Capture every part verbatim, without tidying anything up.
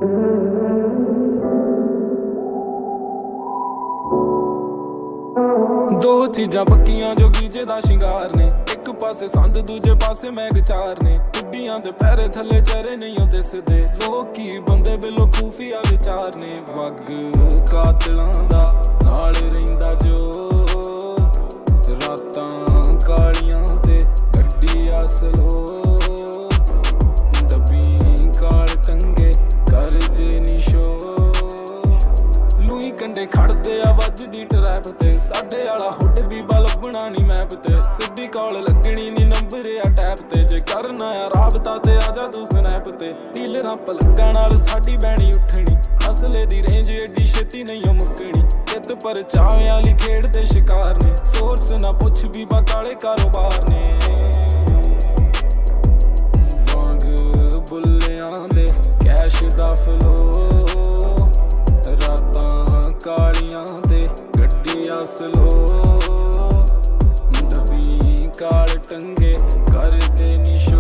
दो चीजा पक्कियां जो गीजे दा शिंगार ने, एक पासे संद दूजे पासे मैगचार ने। कुड्डियां दे पैरे थले चेहरे नहीं दिसदे, लोकी बंदे बिलो खूफिया विचार ने। वग कातलां दा नाल रहिंदा जो, रातां कालियां ते गड्डी असलो। डब्बी काल टंगे कर दे निशो, लुई कंडे खड़दे आ वजदी ट्रैप ते। साडे आला हुड भी बलबना नी मैप ते, सिद्धी कॉल लगनी नी नंबर आ टैप ते। जे करना आ राबता ते आजा तू स्नैप ते, डीलरां पलगां नाल साडी बैणी उठनी। असले दी रेंज एडी छेती नहीं मुकनी, चित पर चावे आली खेड़ ते शिकार ने। सोर्स ना पुछ भी बकाले कारोबार ने, वांग बुल्लियां दे कैश दा फ्लो। रातां कालियां ते गड्डी असलो, डब्बी काल टंगे कर दे निशो।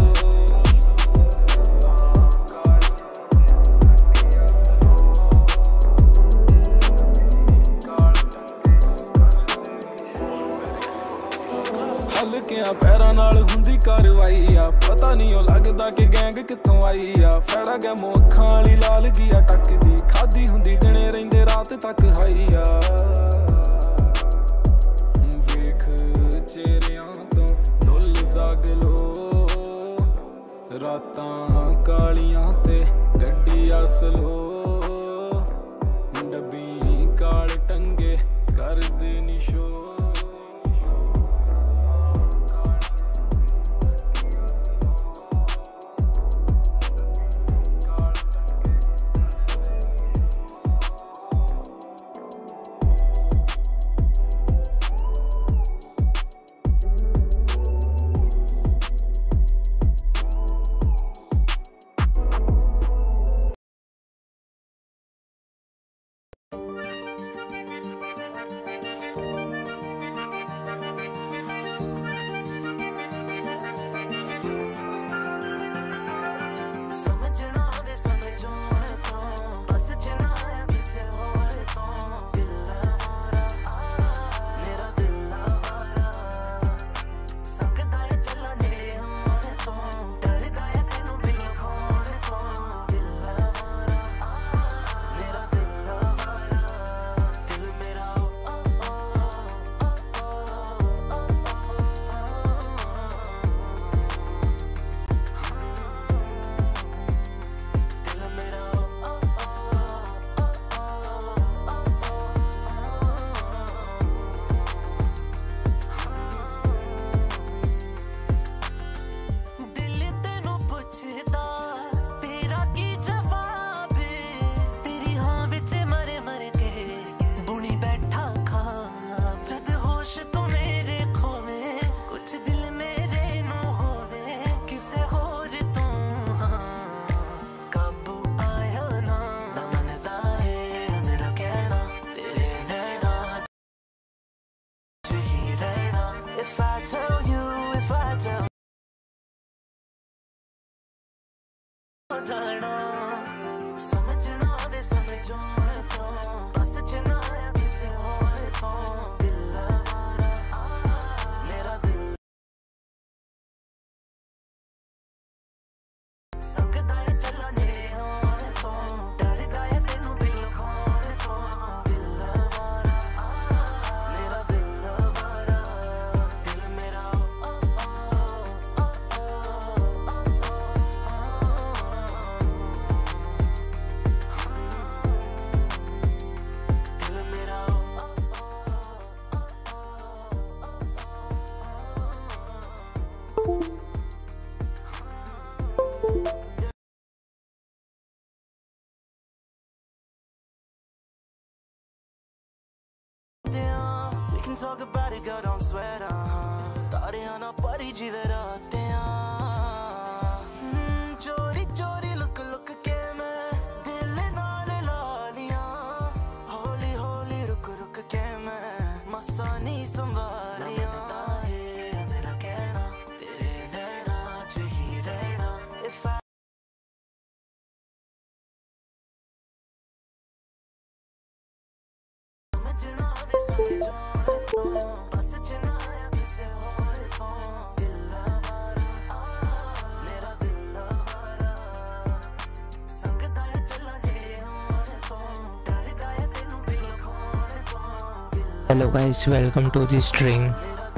हल्कियां पैरां नाल हुंदी कारवाई आ, पता नहीं ओ लगदा कि गैंग कित्थों आई आ। फैरा गैमो अखां वाली लाल गिया टकदी, खादी हुंदी दिने रहिंदे रात तक हाई आ। वेख चेहरियां तो डुलदा गलो, रातां कालियां ते गड्डी असलो। डब्बी काल टंगे कर दे निशो। जाना समझना वे समझो तो, बस जना किसे और तो। दिल आवारा मेरा दिल संगदा है चला नेड़े होण तो, डरदा है तेनू बिल खोण तो। दिल आवारा मेरा दिल आवारा, दिल मेरा ओ ओ ओ ओ ओ ओ। We can talk about it, girl, don't sweat, uh-huh. तारियां ना परी जीवे रातें चोरी चोरी लुक लुक के मैं दिल नाल ला लिया। हौली हौली रुक रुक के मैं मसा नहीं संभालिया। मेरा कहना तेरे नैना च ही रहना। If I भी समझाने तो बस च ना आया किसे और तो दिल आवारा आ मेरा दिल आवारा संगदा है चला नेड़े होने तो डरदा है तेनू बिल खोने तो Hello guys, welcome to the stream.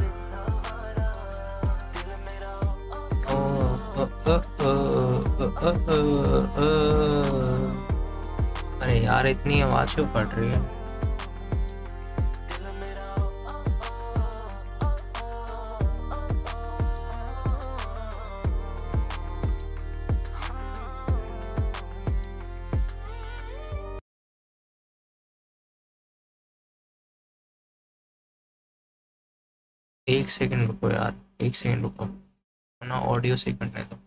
Oh, uh, uh, uh, uh, uh, uh. अरे यार इतनी आवाज क्यों पड़ रही है? एक सेकंड रुको यार, एक सेकंड रुको ना, ऑडियो से करने दो।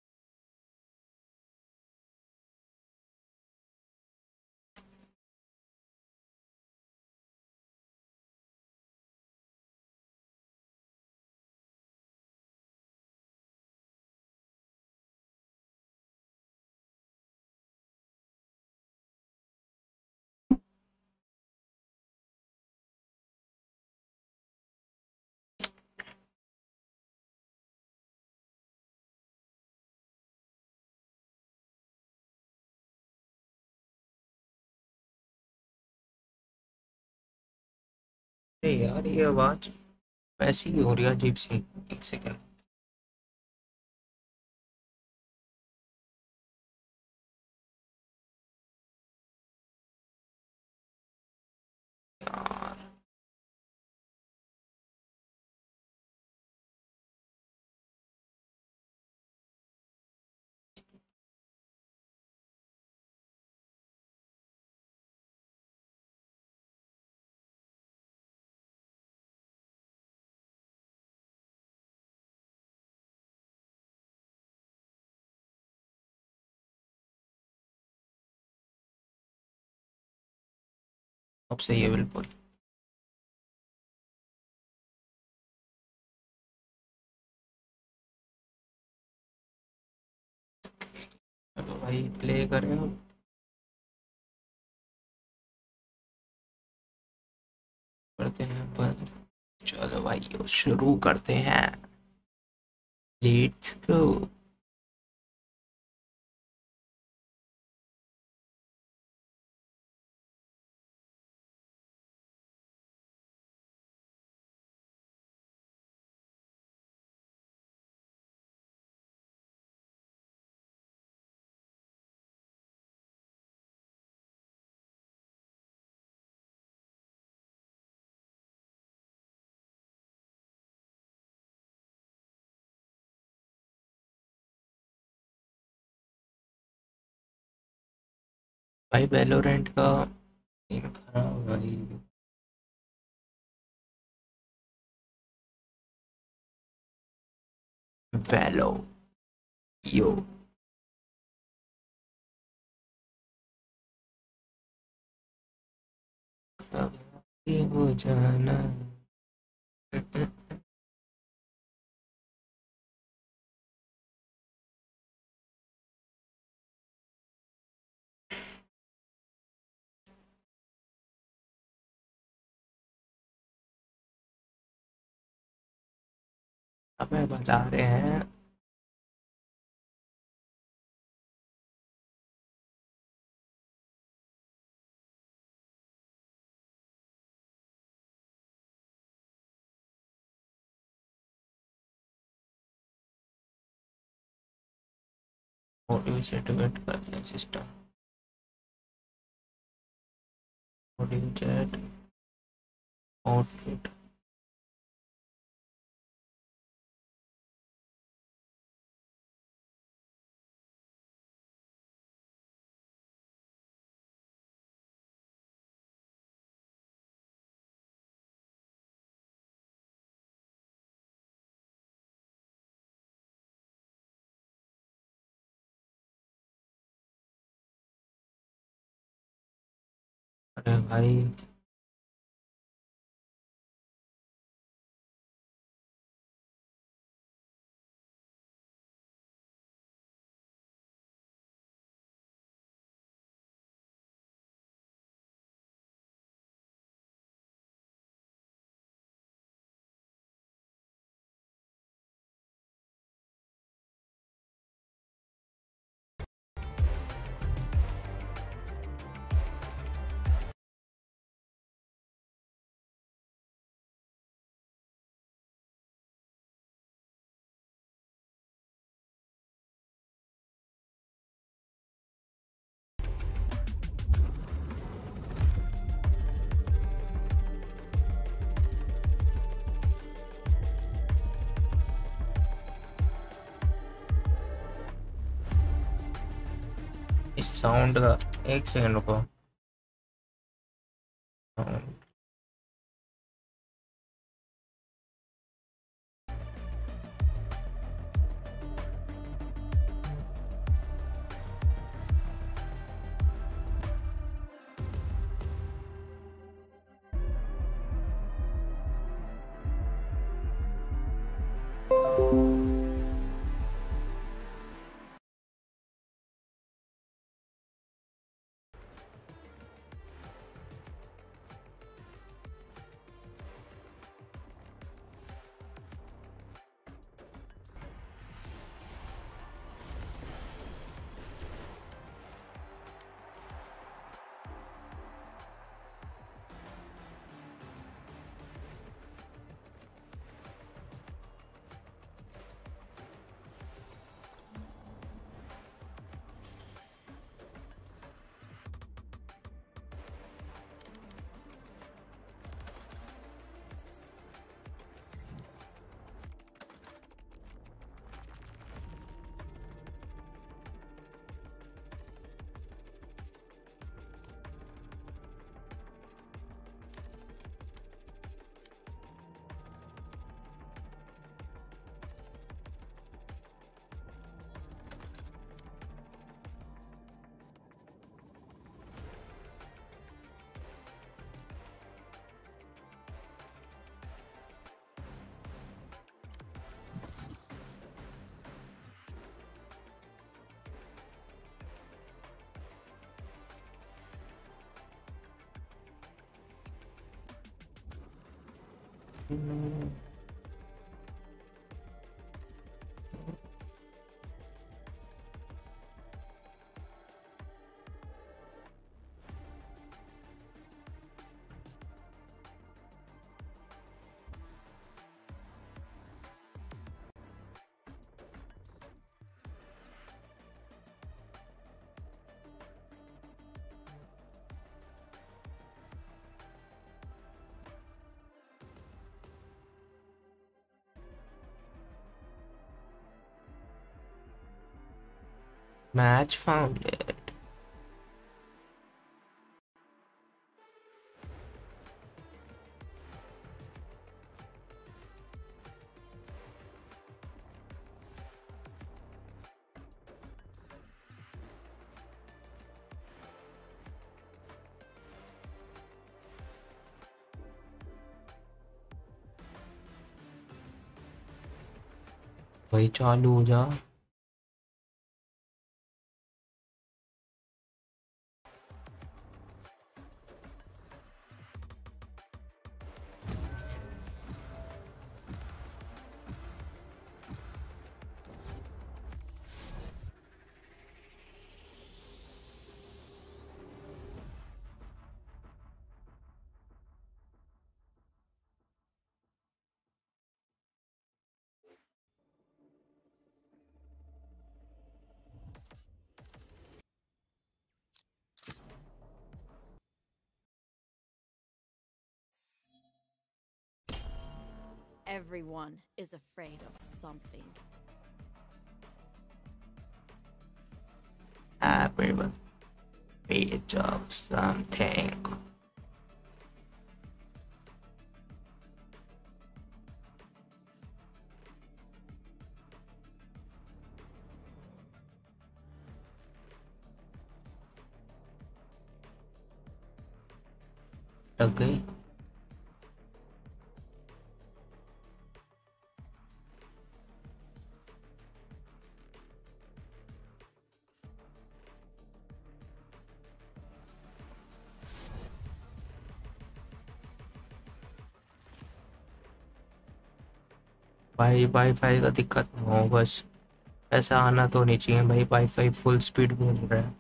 अरे यार ये आवाज वैसी ही हो रही है अजीब सी। एक सेकंड। यार अब सही है बिल्कुल। चलो भाई प्ले करें अब। करते हैं बंद। चलो भाई शुरू करते हैं। Let's go. भाई वैलोरेंट का सीन खराब भाई। वैलो यो अब ये हो जाना। हमें बता रहे हैं ऑडियो सेटमेंट करते हैं सिस्टम। Audio chat output. अरे भाई साउंड का एक सेकंड रुको। Sound. Match founded. भाई चालू हो जा। Everyone is afraid of something. Everyone afraid of something. लग गई। भाई वाईफाई का दिक्कत ना हो बस, ऐसा आना तो नहीं चाहिए भाई। वाईफाई फुल स्पीड बोल रहा है।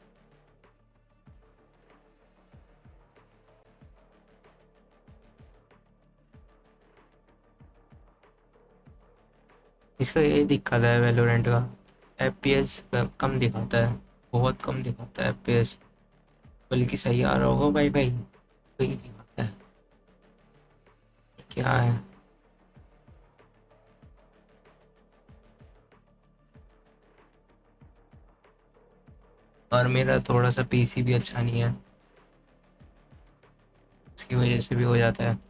इसका ये दिक्कत है वैलोरेंट का, एफपीएस कम दिखाता है, बहुत कम दिखाता है एफपीएस। बल्कि सही आ रहा होगा भाई भाई वही दिखाता है। क्या है और मेरा थोड़ा सा पीसी भी अच्छा नहीं है, इसकी वजह से भी हो जाता है।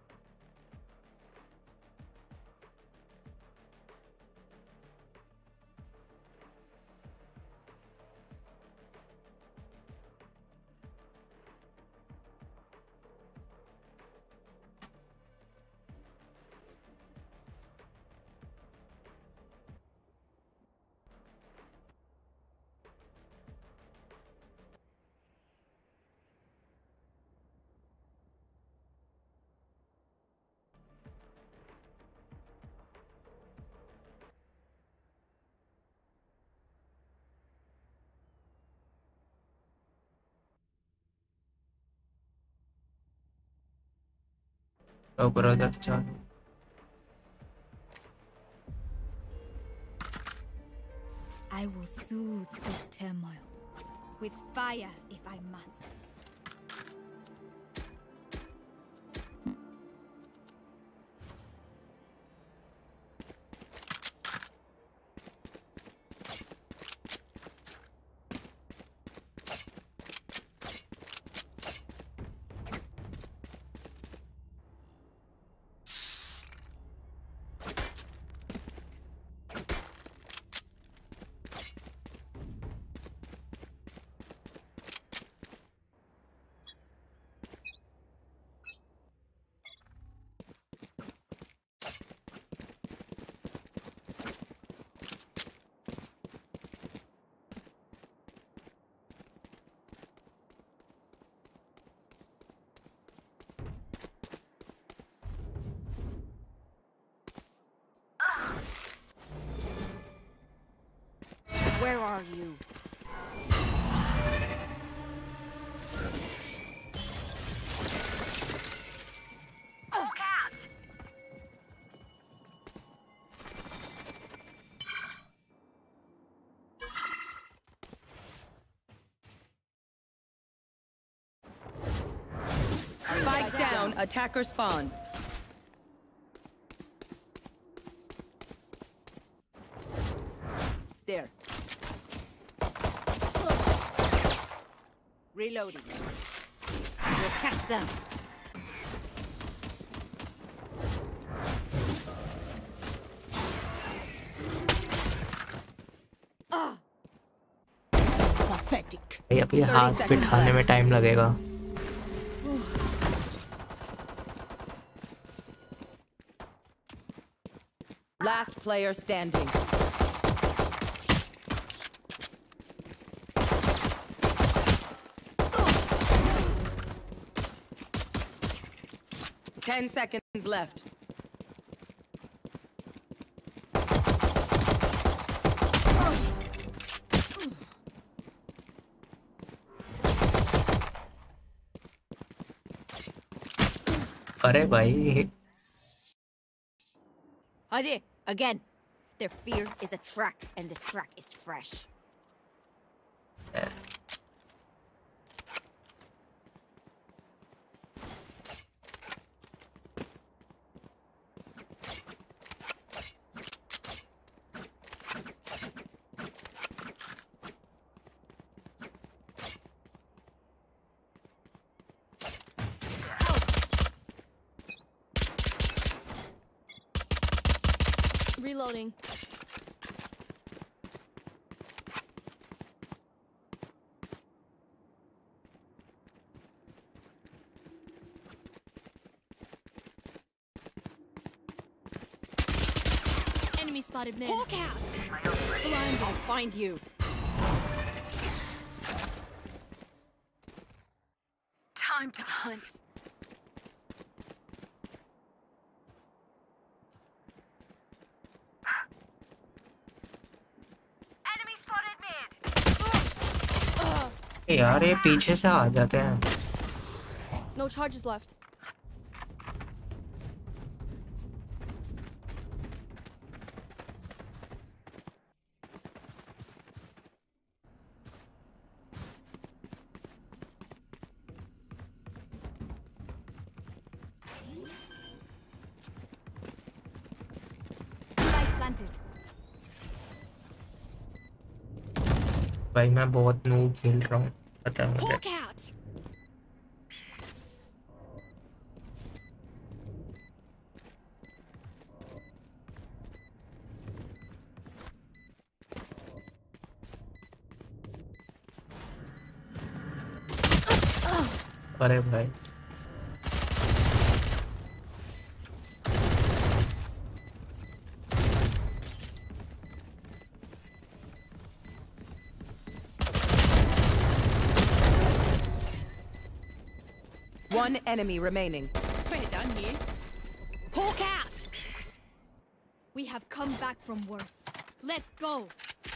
तो ब्रदर चलो I will soothe this turmoil with fire if I must. Where are you? Spike down, attacker spawn. There. Reloading. We'll catch them. Ah. Pathetic. भाई अभी हाथ बिठाने में टाइम लगेगा। Last player standing. Ten seconds left. अरे भाई Hadi, again. Their fear is a track, and the track is fresh. Reloading. Enemy spotted mid. Hawk out! Blind, I'll find you. Time to hunt. यार ये पीछे से आ जाते हैं। No charges left. Light planted. भाई मैं बहुत नूब खेल रहा हूँ, पता है मुझे। Hawk out! अरे भाई One enemy remaining. Pretty done here. Hawk out! We have come back from worse. Let's go!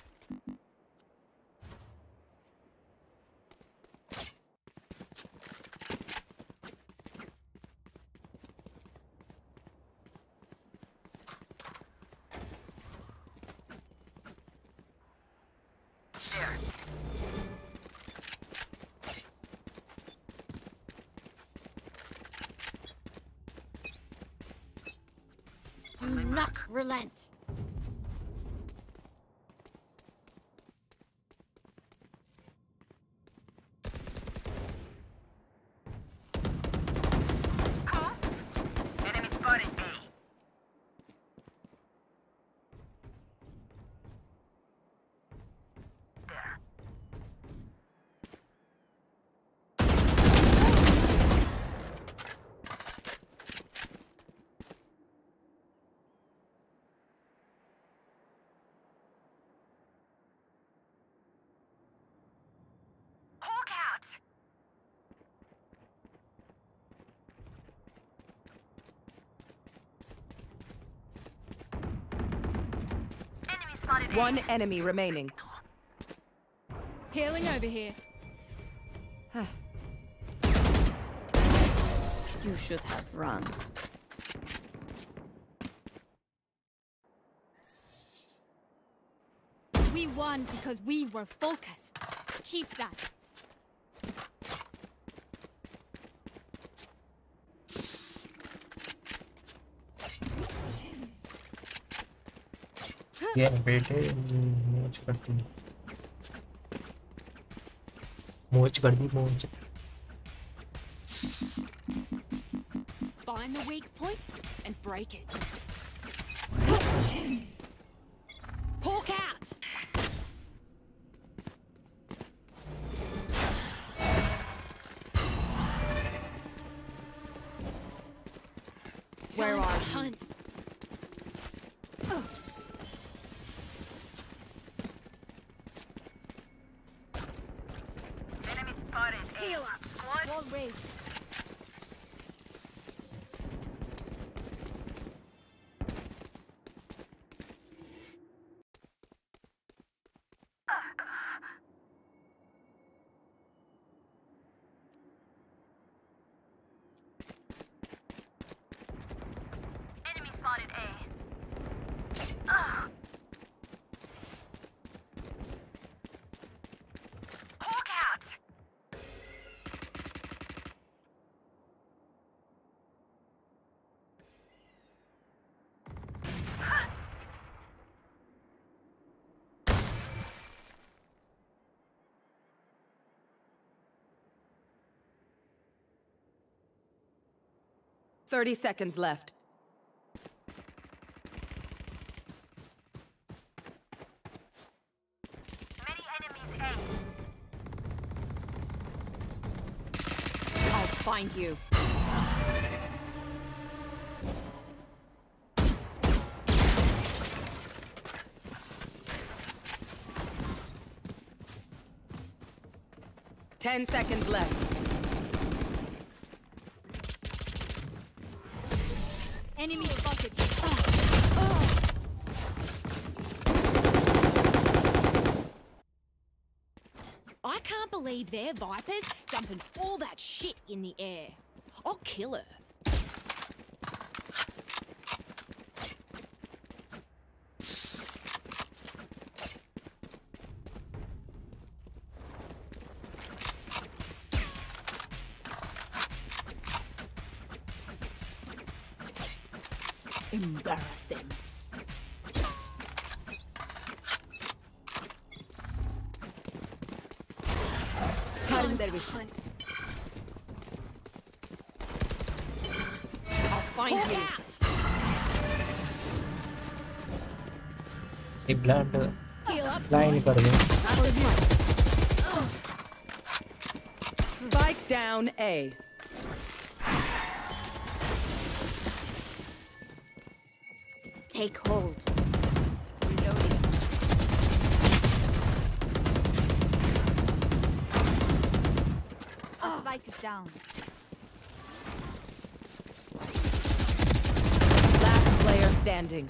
Do not relent. Enemy spotted A. There. Hawk out. Enemy spotted A. One enemy remaining. Healing over here. You should have run. We won because we were focused. Keep that. ये बेटे मोच कर दी, मोच कर दी मोच। Find the weak point and break it. Hawk out! Where are hunt? Enemy spotted A. Heal up. Squad. Wall raised. Enemy spotted A. Ugh. Hawk out. Thirty seconds left. Many enemies A. I'll find you. Ten seconds left. Enemy spotted. I can't believe they're Vipers dumping all that shit in the air. I'll kill her. Embarrass them. position. I'll find Hawk you. out! ये blood Heal up. लाइन कर दो. Not with you. Spike down A. Take hold. Reloading. A spike is down. Last player standing.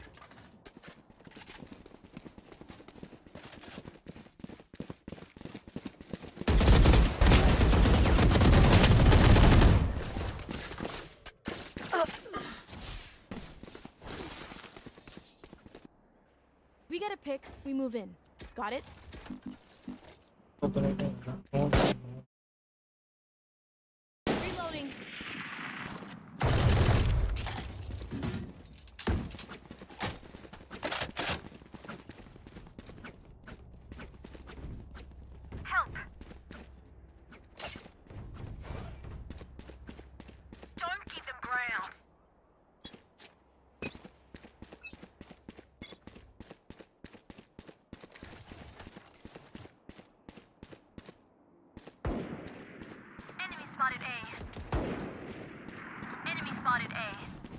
We get a pick. We move in. Got it? Reloading. Help! Don't give them ground. Enemy spotted A. Enemy spotted A.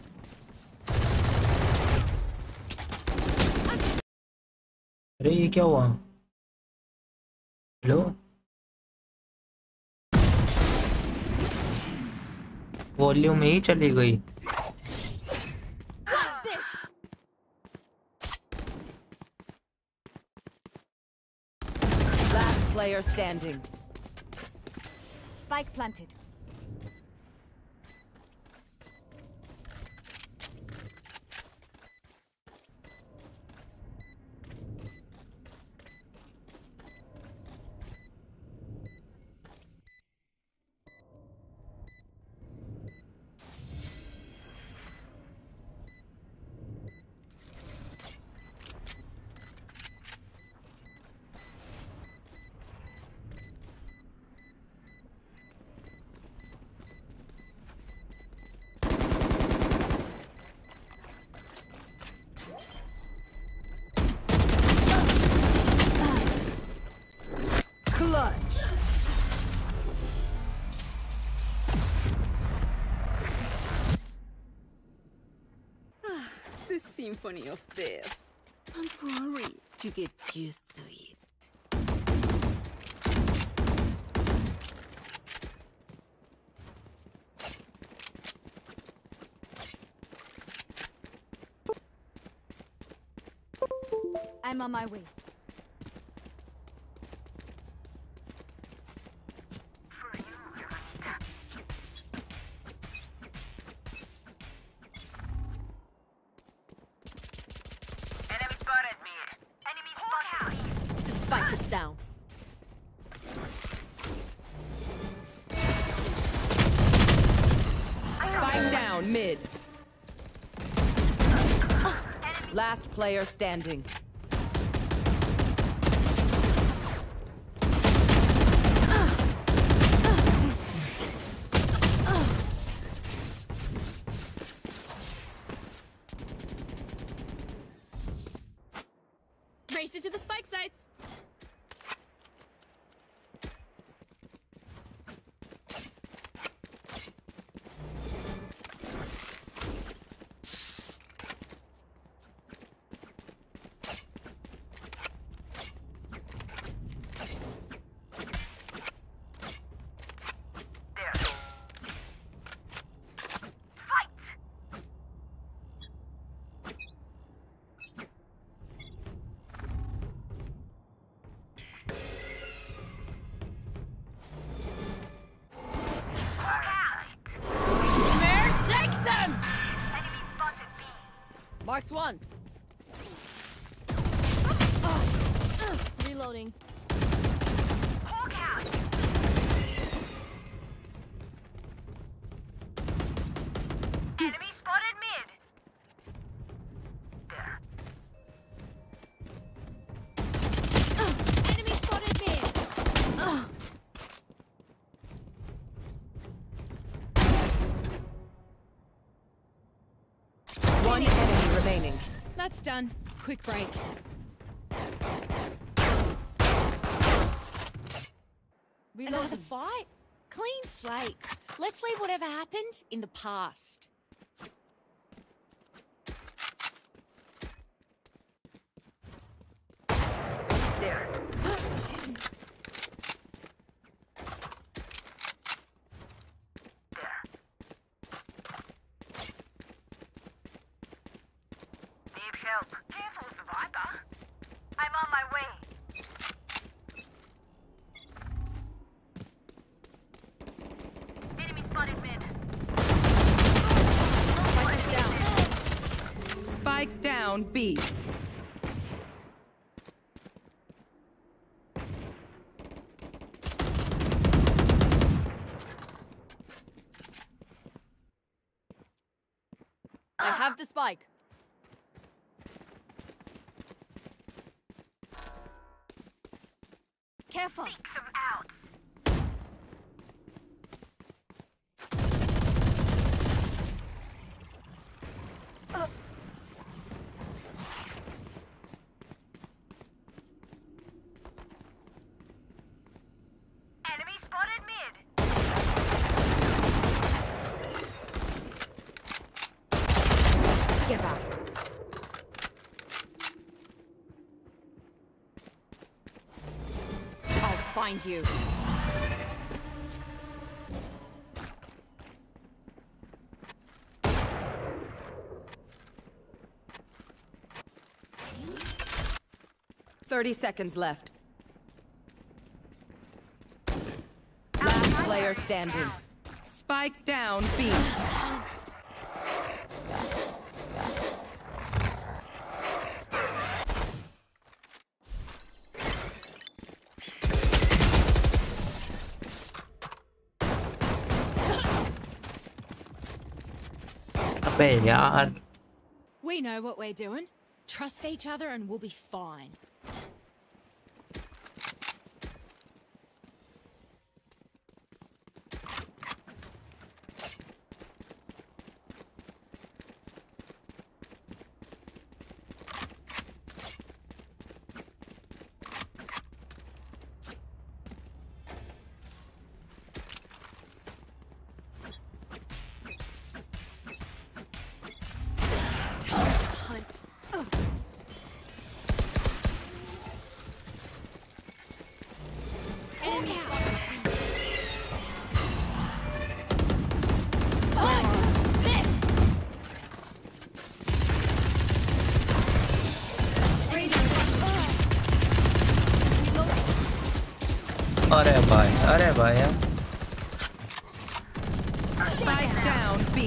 अरे ये क्या हुआ? Hello? Volume ही चली गई. What's this? Last player standing. Spike planted. Clutch. The symphony of death. Don't worry, you get used to it. I'm on my way. Enemy spotted me. Enemy spotted me. The spike is down. Spike down mid. Last player standing. Race it to the spike sites. There. Fight! Hawk out! Bear, take them! Enemy spotted B. Marked one. Reloading. Hawk out! Enemy spotted mid. There. Enemy spotted me. That's done. Quick break. Another fight? Clean slate. Let's leave whatever happened in the past. There. Need help. Careful with the Viper. I'm on my way. Enemy spotted mid. Spike down B. I have the spike. Careful. Seek some outs. Enemy spotted mid. Get back. I'll find you. Thirty seconds left. Last player standing. Spike down B. अबे यार We know what we're doing. Trust each other and we'll be fine. Hunt. Oh. Enemy spotted. अरे भाई अरे भाई यार Spike down B.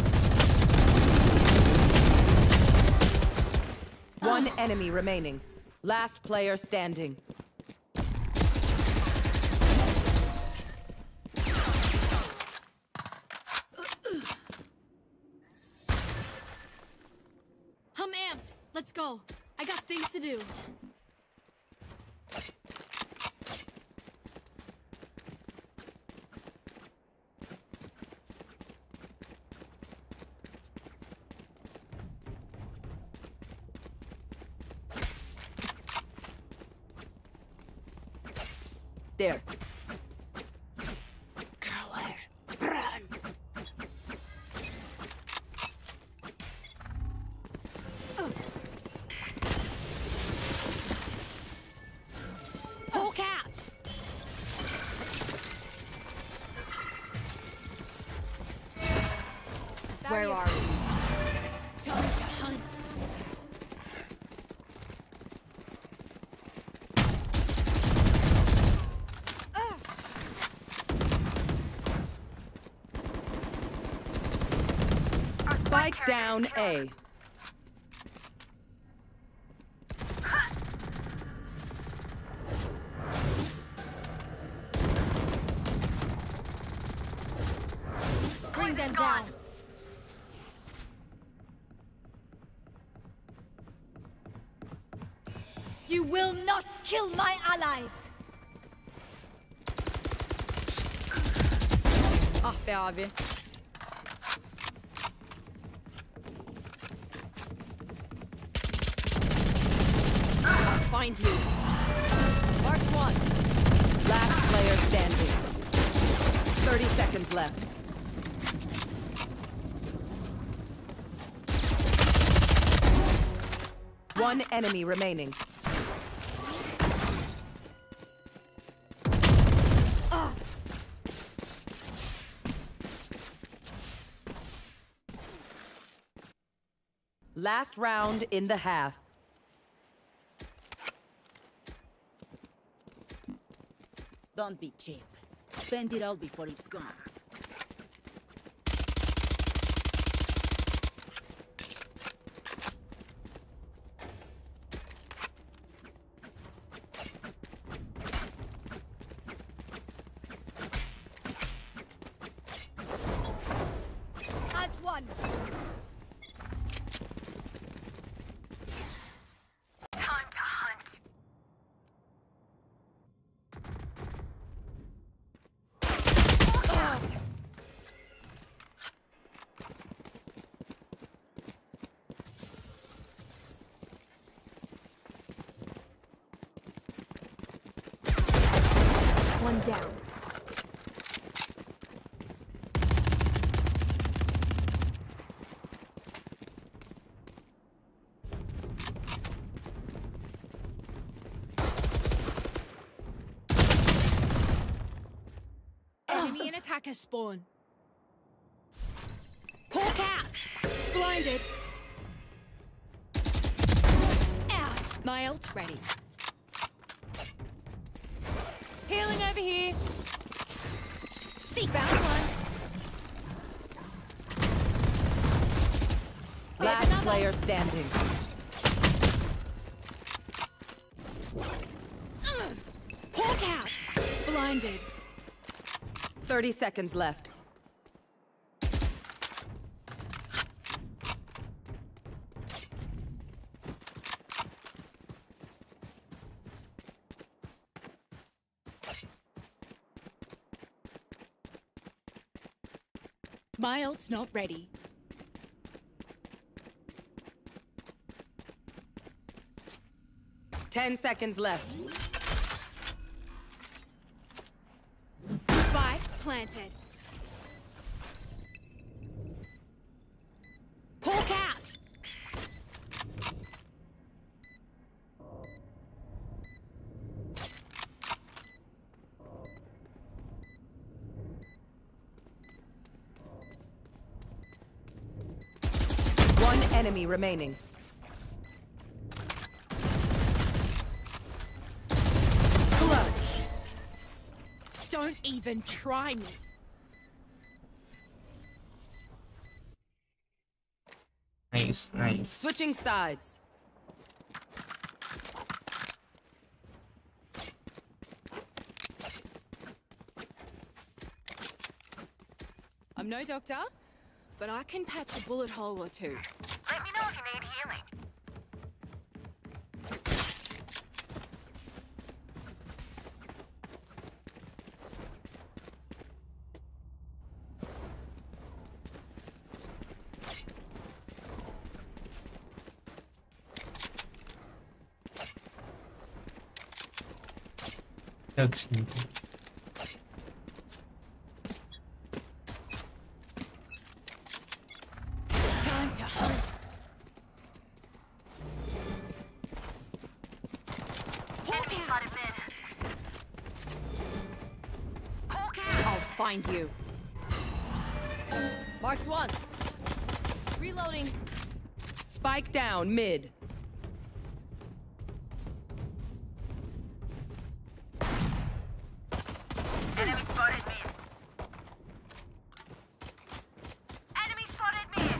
One enemy remaining. Last player standing. I'm amped. Let's go. I got things to do. There. Hawk out. Where are we? Time to hunt. Spike down A. Bring them down. You will not kill my allies. Ah be abi. find you. Mark one. Last player standing. thirty seconds left. One enemy remaining. Last round in the half. Don't be cheap. Spend it all before it's gone. As one. Time to hunt. One down. Enemy and attacker spawn. Hawk out! Blinded. Out! My ult's ready. Healing over here. Seek found one. There's Last another. player standing. Hawk out! Blinded. thirty seconds left. My ult's not ready. Ten seconds left. Spike planted. Hawk out! One enemy remaining. Clutch! Don't even try me. Nice, nice. Switching sides. I'm no doctor, but I can patch a bullet hole or two. Let me know if you need healing. Actually, Time to hunt. Enemy spotted mid. Hawk out. I'll find you. Marked one. Reloading. Spike down mid. Enemy spotted mid. Enemy spotted mid.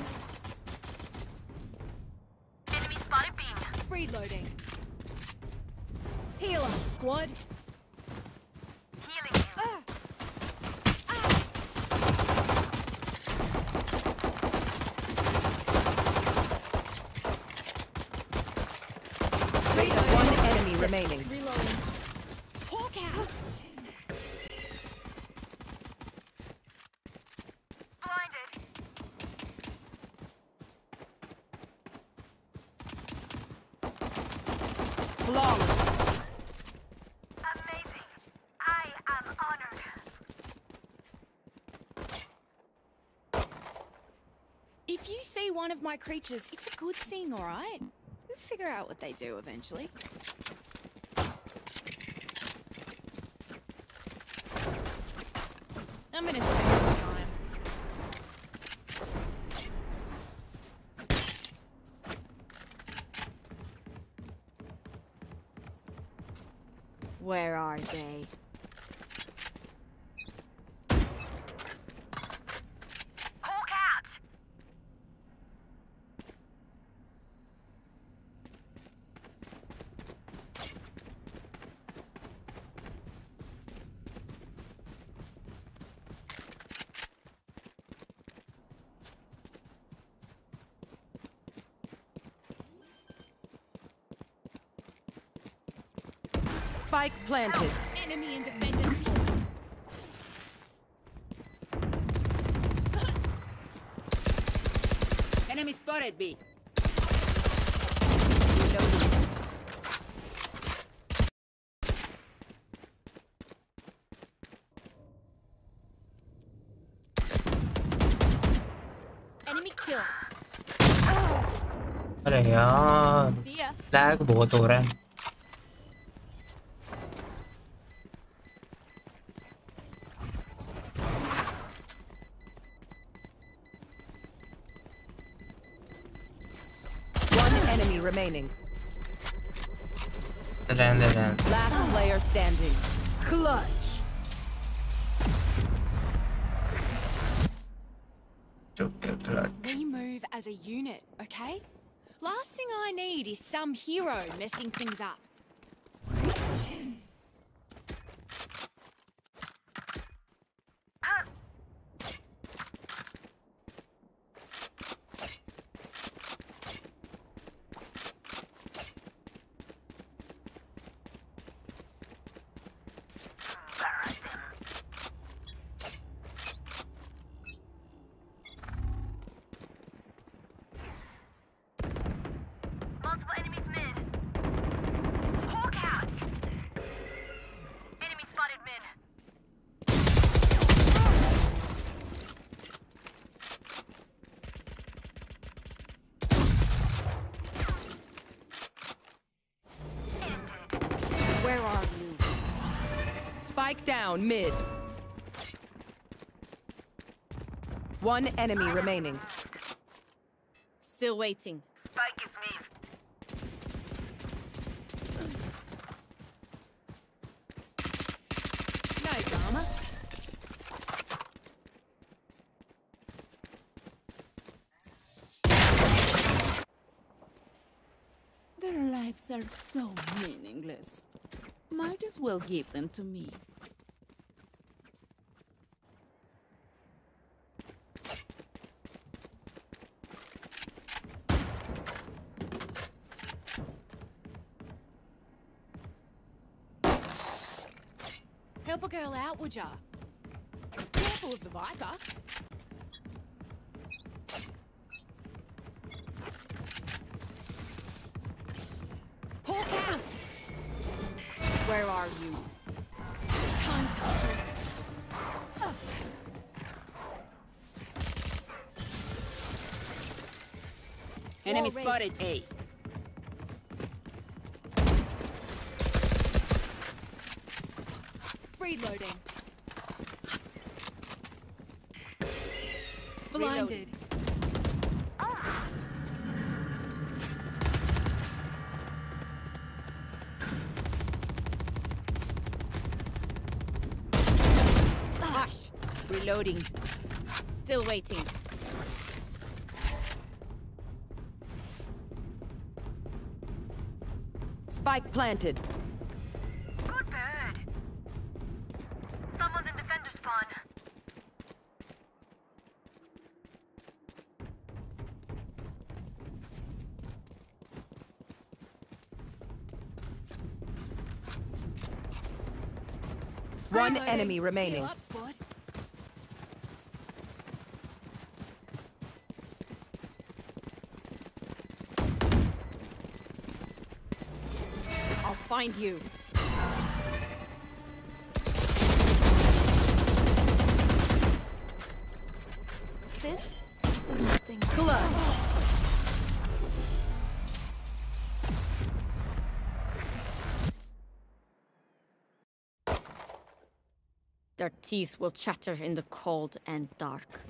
Enemy spotted B. Reloading. Heal 'em, squad. Healing you. Ah. One enemy remaining. Reloading. Hawk out! Blinded. Flawless. Amazing. I am honored. If you see one of my creatures, it's a good thing, all right? We'll figure out what they do eventually. I'm gonna spend some time. Where are they? Hawk out. Spike planted. Enemy and defender spawn. Enemy spotted B. Enemy kill. अरे यार See ya. Lag बहुत हो रहा है. One enemy remaining. रहने दे रहने दे. Last player standing. Clutch. चुप के clutch. We move as a unit, okay? Last thing I need is some hero messing things up. Multiple enemies mid. Hawk out. Enemy spotted mid. Where are you? Spike down mid. One enemy remaining. Still waiting. Spike is mid. No drama. Their lives are so meaningless. Might as well give them to me. Help a girl out, would ya? Careful of the Viper. Hawk out! Where are you? Time to hunt. Enemy War spotted A. Reloading. Blinded. Hush. Reloading. Still waiting. Spike planted. Good bird. Someone's in defender spawn. One Reloading. enemy remaining. Heal up, squad. find you. This is nothing. Clutch. Their teeth will chatter in the cold and dark.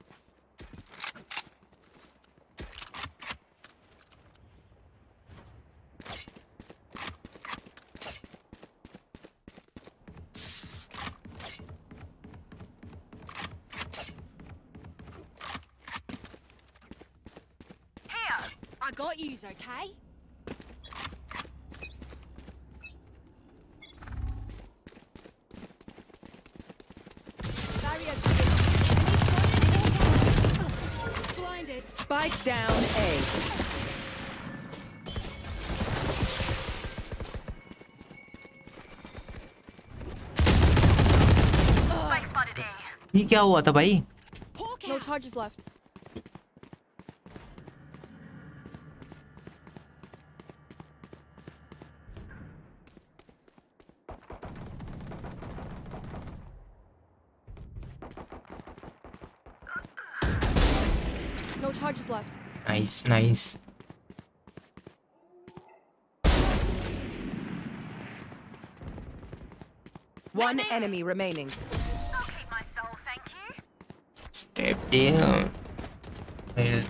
I got yous, okay? Barrier blinded. Spike down A. Spike spotted A. ये क्या हुआ था भाई? No charges left. No charges left. Nice, nice. One enemy remaining. I'll keep my soul, thank you. Step down. Well,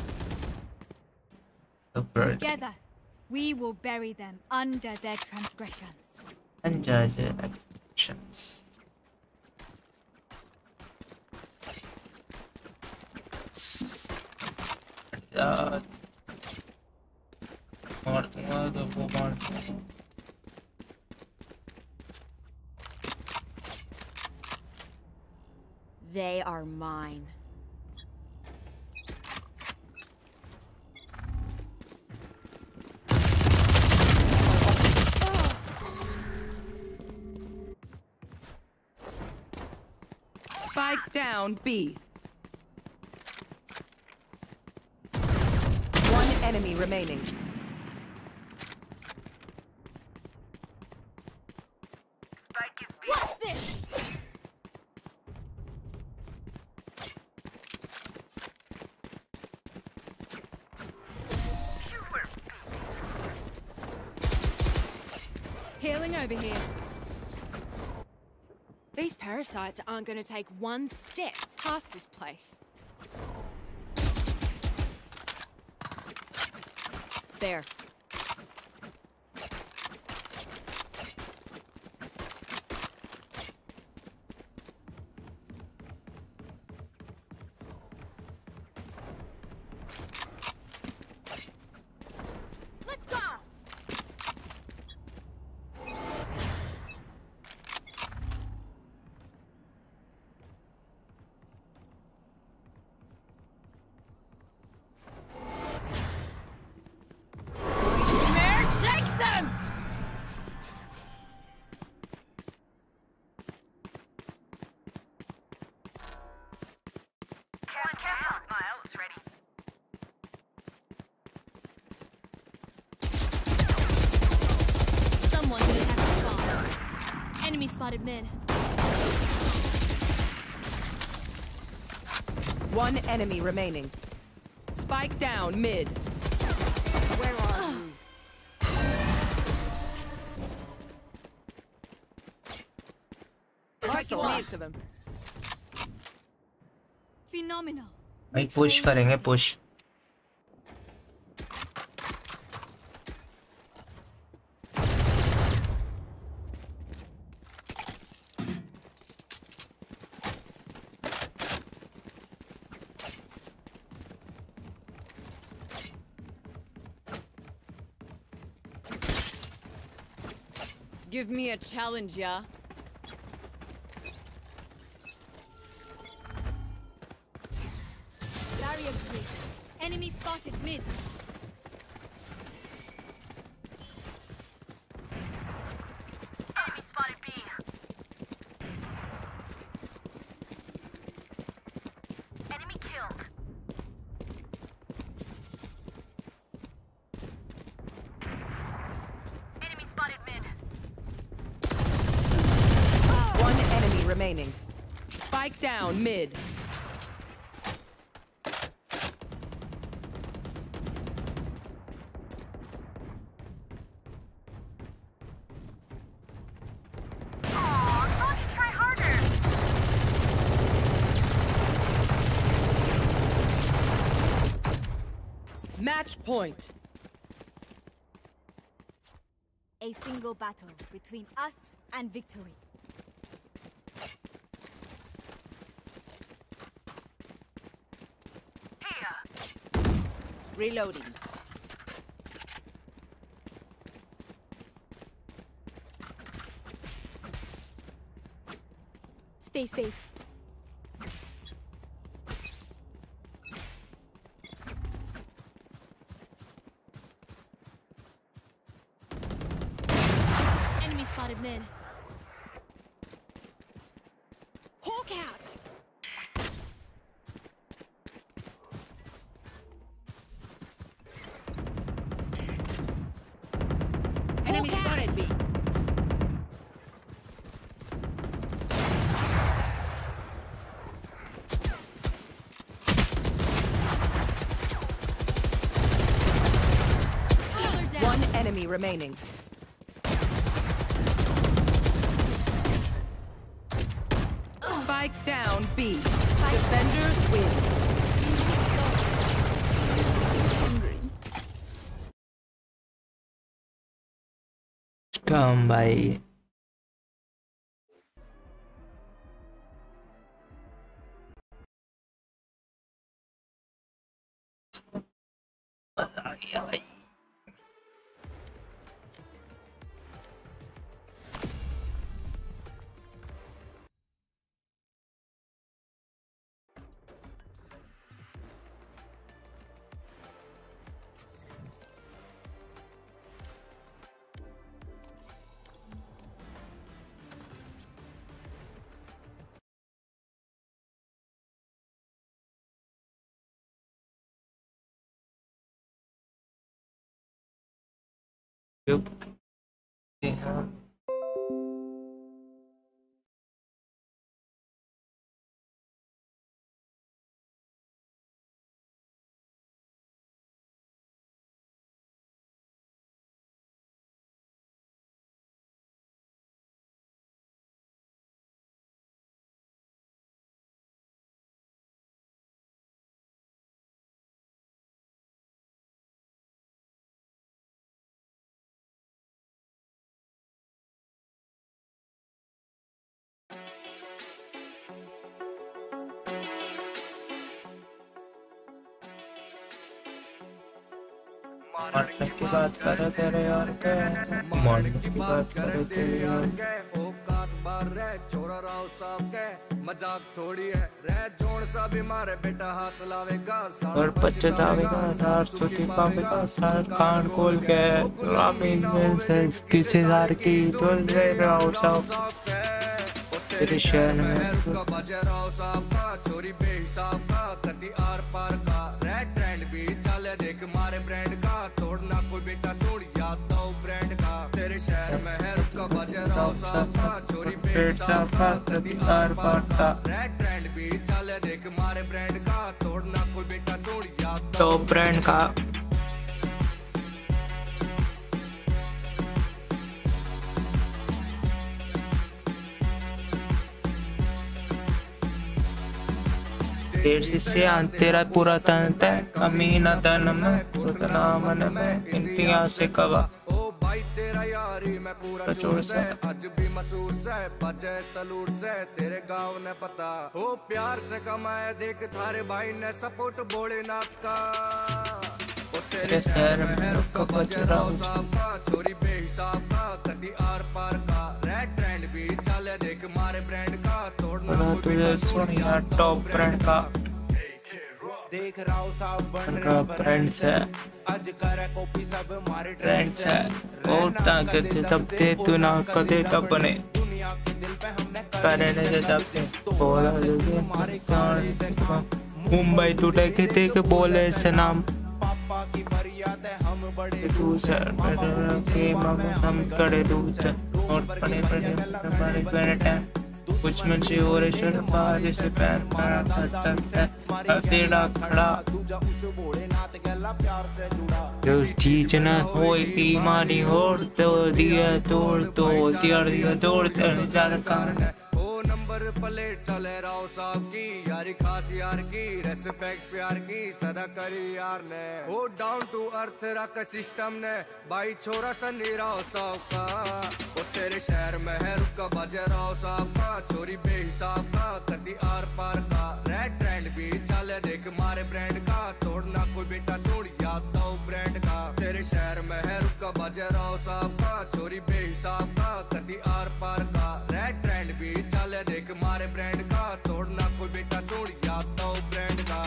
the bird Together, we will bury them under their transgressions. and judge the exceptions. यार मार दूंगा तो वो मार दूंगा They are mine. Spike down B. One enemy remaining. Spike is B. What's this? Healing over here. These parasites aren't going to take one step past this place. There. Let's go. Take them! One count. My ult's ready. Someone will have to spawn. Enemy spotted mid. One enemy remaining. Spike down mid. Where are you? Like the last of them. Phenomenal. भाई push करेंगे push Give me a challenge, yeah? Barrier breach. Enemy spotted mid. Enemy spotted B. Enemy killed. Enemy spotted remaining. Spike down mid. Match point. A single battle between us and victory. Reloading. Stay safe. Enemy spotted mid. Hawk out! Enemy spotted B. One enemy remaining. Spike down B. Defenders win. Come by. मजा आ गया भाई। Yeah. मारने की बात करे तेरे यार के, मारने की बात करे तेरे यार के, औकात बार रे छोरा राव साहब के, मजाक थोड़ी है रे जोन सा भी मारे बेटा हाथ लावेगा और पछतावेगा धार स्तुति पावेगा सर कान खोल के रामीन मिल्स किसी दार की तोल रे राव साहब तेरे शहर में बजे राव साहब का चोरी बेहिसाब का कदी आर पार का रेड ट्रेंड भी चले देख मारे ब्रांड का तोड़ना कोई बेटा छोड़ याद दो ब्रांड का तेरे शहर में है का बजे राव साहब का चोरी बेहिसाब का कदी आर पार का रेड ट्रेंड भी चले देख मारे ब्रांड का तोड़ना कोई बेटा छोड़ याद दो ब्रांड का देर से तेरा पूरा तन तय कमीना तन में उतना मन में इंतिया से कवा ओ भाई तेरा यारी मैं पूरा चोर से आज भी मसूर से बजे सलूट से तेरे गांव ने पता ओ प्यार से कमाए देख थारे भाई ने सपोर्ट भोलेनाथ का ओ तेरे शहर में बजे राव साहब का चोरी बेहिसाब का कदी आर पार का रेड ट्रेंड भी चले देख मारे ब्रांड का तोड़ना तुझे सोनिया टॉप ब्रांड का देख राव साहब बन रहा फ्रेंड्स है आज करे कॉपी सब मारे ट्रेंड्स है और ताकत तब ते तू ना कदे तब बने दुनिया के दिल पे हमने करने से तब से बोला हमारे कान मुंबई टूटे के ते के बोले से नाम पापा की फरियाद है हम बड़े दूसर के मम हम करे दूसर और बड़े बड़े बड़े बड़े कुछ मुझे और शर्मा जैसे पैर मारा था अब तेरा खड़ा जो चीज न होई बीमारी और तोड़ दिया तोड़ तो दिया दिया तोड़ तेरे ज्यादा कारण है ओ नंबर प्लेट चले राव साहब की यारी खास यार की रेस्पेक्ट प्यार की सदा करी यार ने ओ डाउन टू अर्थ रख सिस्टम ने भाई छोरा सनी राव साहब का ओ तेरे शहर में है रुका बाजे राव साहब का छोरी बेहिसाब का कदी आर पार का रेड ट्रेंड भी चले देख मारे ब्रांड का तोड़ना कोई बेटा सुन याद तो ब्रांड का तेरे शहर में है रुका बाजे राव साहब का छोरी बेहिसाब का कदी आर पार का रेड ट्रेंड भी चले देख मारे ब्रांड का तोड़ना कोई बेटा सुन याद तो ब्रांड का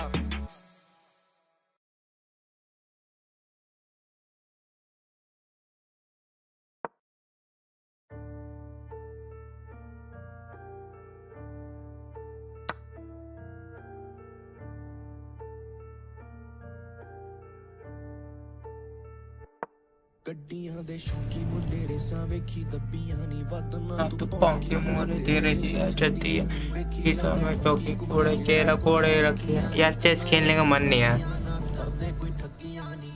ਗੱਡੀਆਂ ਦੇ ਸ਼ੌਂਕੀ ਮੁੰਡੇ ਰੇਸਾਂ ਵੇਖੀ ਦੱਬੀਆਂ ਨਹੀਂ ਵਧਣਾ तू पौंकी मोरे तेरे जिया चती है किसों में टोकी कोड़े चेहरा कोड़े रखी है यार चेस खेलने का मन नहीं है ਕਰਦੇ ਕੋਈ ਠੱਗੀਆਂ ਨਹੀਂ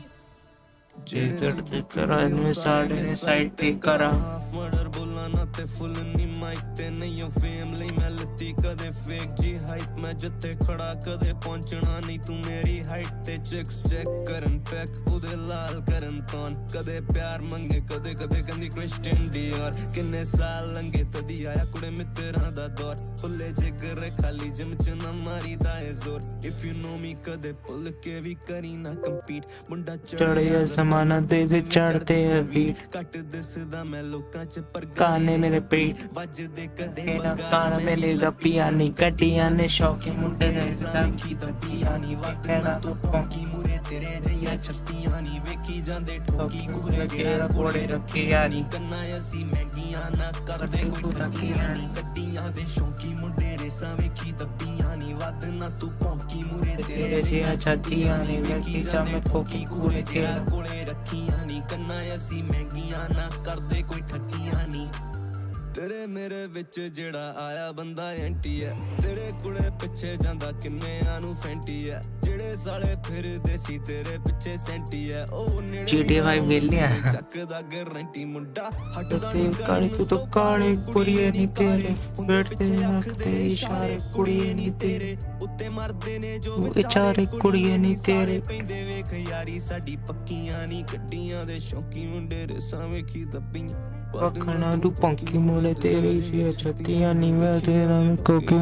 जेकर जेकर में साढ़े ने साइड पे करा ਮਰਡਰ ਬੋਲਾਂ ਨਾ ਤੇ ਫੁੱਲ ਨੀ ਮਾਈਕ ਤੇ ਨਹੀਂ ਉਹ ਫੇਮ ਲਈ ਮੈਂ ਲੱਤੀ ਕਦੇ ਫੇਕ ਜੀ ਹਾਈਪ ਮੈਂ ਜਿੱਥੇ ਖੜਾ ਕਦੇ ਪਹੁੰਚਣਾ ਨਹੀਂ ਤੂੰ ਮੇਰੀ ਹਾਈਟ ਤੇ ਚੈਕਸ ਚੈੱਕ ਕਰਨ ਪੈਕ ਉਹਦੇ ਲਾਲ ਕਰਨ ਤੌਨ ਕਦੇ ਪਿਆਰ ਮੰਗੇ ਕਦੇ ਕਦੇ ਕਹਿੰਦੀ ਕ੍ਰਿਸਟੀਅਨ ਡੀਅਰ ਕਿੰਨੇ ਸਾਲ ਲੰਘੇ ਤਦੀ ਆਇਆ ਕੁੜੇ ਮਿੱਤਰਾਂ ਦਾ ਦੌਰ ਫੁੱਲੇ ਜਿਗਰ ਖਾਲੀ ਜਿਮ ਚ ਨਾ ਮਾਰੀ ਦਾ ਏ ਜ਼ੋਰ ਇਫ ਯੂ ਨੋ ਮੀ ਕਦੇ ਭੁੱਲ ਕੇ ਵੀ ਕਰੀ ਨਾ ਕੰਪੀਟ ਮੁੰਡਾ चढ़िया समाना दे दे चढ़ते हैं बीट ਕੱਟ ਦਿਸਦਾ ਮੈਂ ਲੋਕਾਂ ਚ ਪਰ काने मेरे पेट ਵੱਜਦੇ ਕਦੇ तेरा कान मेरे दबिया नहीं कटिया ने शौकी मुंडे ने ਕੀ ਦੱਬੀਆਂ ਨੀ ਵਾਕਣਾ ਤੋਂ ਪੌਂਕੀ ਮੂਰੇ ਤੇਰੇ ਜਈਆਂ ਛੱਤੀਆਂ ਨੀ ਵੇਖੀ ਜਾਂਦੇ ਠੋਕੀ ਕੂਰੇ केरा कोड़े रखे यानी ਕੰਨਾਂ ਅਸੀਂ ਮਹਿੰਗੀਆਂ ਨਾ ਕਰਦੇ ਕੋਈ ਠੱਗੀਆਂ ਨੀ ਗੱਡੀਆਂ ਦੇ ਸ਼ੌਂਕੀ ਮੁੰਡੇ ਰੇਸਾਂ ਵੇਖੀ ਦੱਬੀਆਂ ਨੀ ਵਧਣਾ ਤੂੰ ਪੌਂਕੀ ਮੂਰੇ तेरे जिया छतिया नहीं ਵੇਖੀ ਜਾਂਦੇ ਠੋਕੀ ਕੂਰੇ ਤੇਰਾ ਕੋਲੇ ਰੱਖੀਆਂ ਨੀ ਕੰਨਾਂ ਅਸੀਂ ਮਹਿੰਗੀਆਂ ਨਾ ਕਰਦੇ ਕੋਈ ਠੱਗੀਆਂ ਨੀ ਤੇਰੇ ਮੇਰੇ ਵਿੱਚ ਜਿਹੜਾ ਆਇਆ ਬੰਦਾ ਐਂਟੀ ਐ ਤੇਰੇ ਕੁੜੇ ਪਿੱਛੇ ਜਾਂਦਾ ਕਿੰਨਿਆਂ ਨੂੰ ਫੈਂਟੀ ਐ ਜਿਹੜੇ ਸਾਲੇ ਫਿਰਦੇ ਸੀ ਤੇਰੇ ਪਿੱਛੇ ਸੈਂਟੀ ਐ ਉਹ ਨੇੜੇ G T A five खेल लिया ਚੱਕਦਾ ਗਰੰਟੀ ਮੁੰਡਾ ਹਟਦਾ ते काली तू तो काले कुड़िए नहीं तेरे बैठते रखते इशारे कुड़िए नहीं तेरे ਉੱਤੇ ਮਰਦੇ ਨੇ ਜੋ वो इचारे कुड़िए नहीं तेरे ਪੈਂਦੇ ਵੇਖ ਯਾਰੀ ਸਾਡੀ ਪੱਕੀਆਂ ਨਹੀਂ ਗੱਡੀਆਂ ਦੇ ਸ਼ੌਂਕੀ ਮੁੰਡੇ ਰਸਾਂ ਵੇਖੀ ਦੱਬੀਆਂ पखना तू पंखी मोले तेरी जिया छतिया नहीं मैं तेरा कोके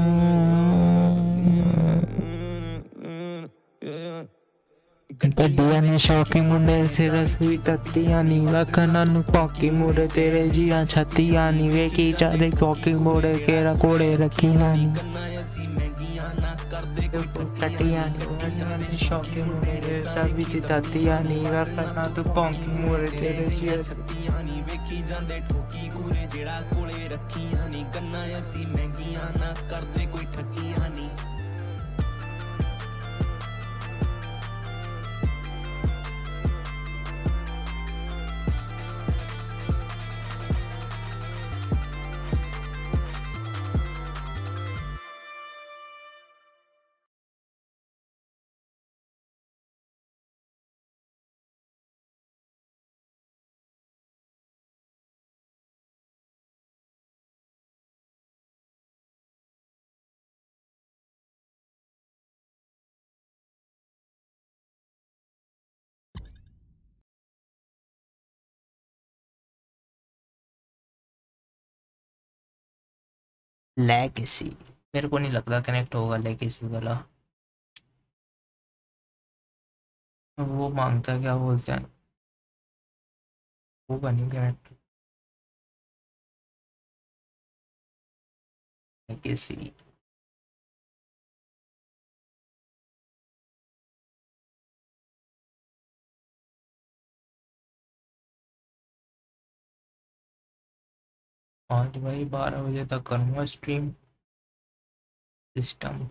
गड्डिया ने शौकी मुंडे से रसवी तत्तिया नहीं वखना नु पौकी मोड़े तेरे जिया छतिया नहीं वेखी चारे चौकी मोड़े केरा कोड़े रखी हानी तटिया नहीं शौकी मुंडे सभी तत्तिया नहीं वखना तू पौकी मोड़े तेरे जिया छतिया नहीं ਵੇਖੀ ਜਾਂਦੇ ਠੋਕੀ ਕੂਰੇ ਜਿਹੜਾ ਕੋਲੇ ਰੱਖੀਆਂ ਨੀ ਕੰਨਾਂ ਅਸੀਂ ਮਹਿੰਗੀਆਂ ਨਾ ਕਰਦੇ ਕੋਈ ਠੱਗੀਆਂ ਨੀ लेगेसी मेरे को नहीं लगता कनेक्ट होगा लेगेसी वाला वो मांगता क्या बोलते हैं होगा नहीं कनेक्ट लेगेसी आज भाई बारह बजे तक करूँगा स्ट्रीम सिस्टम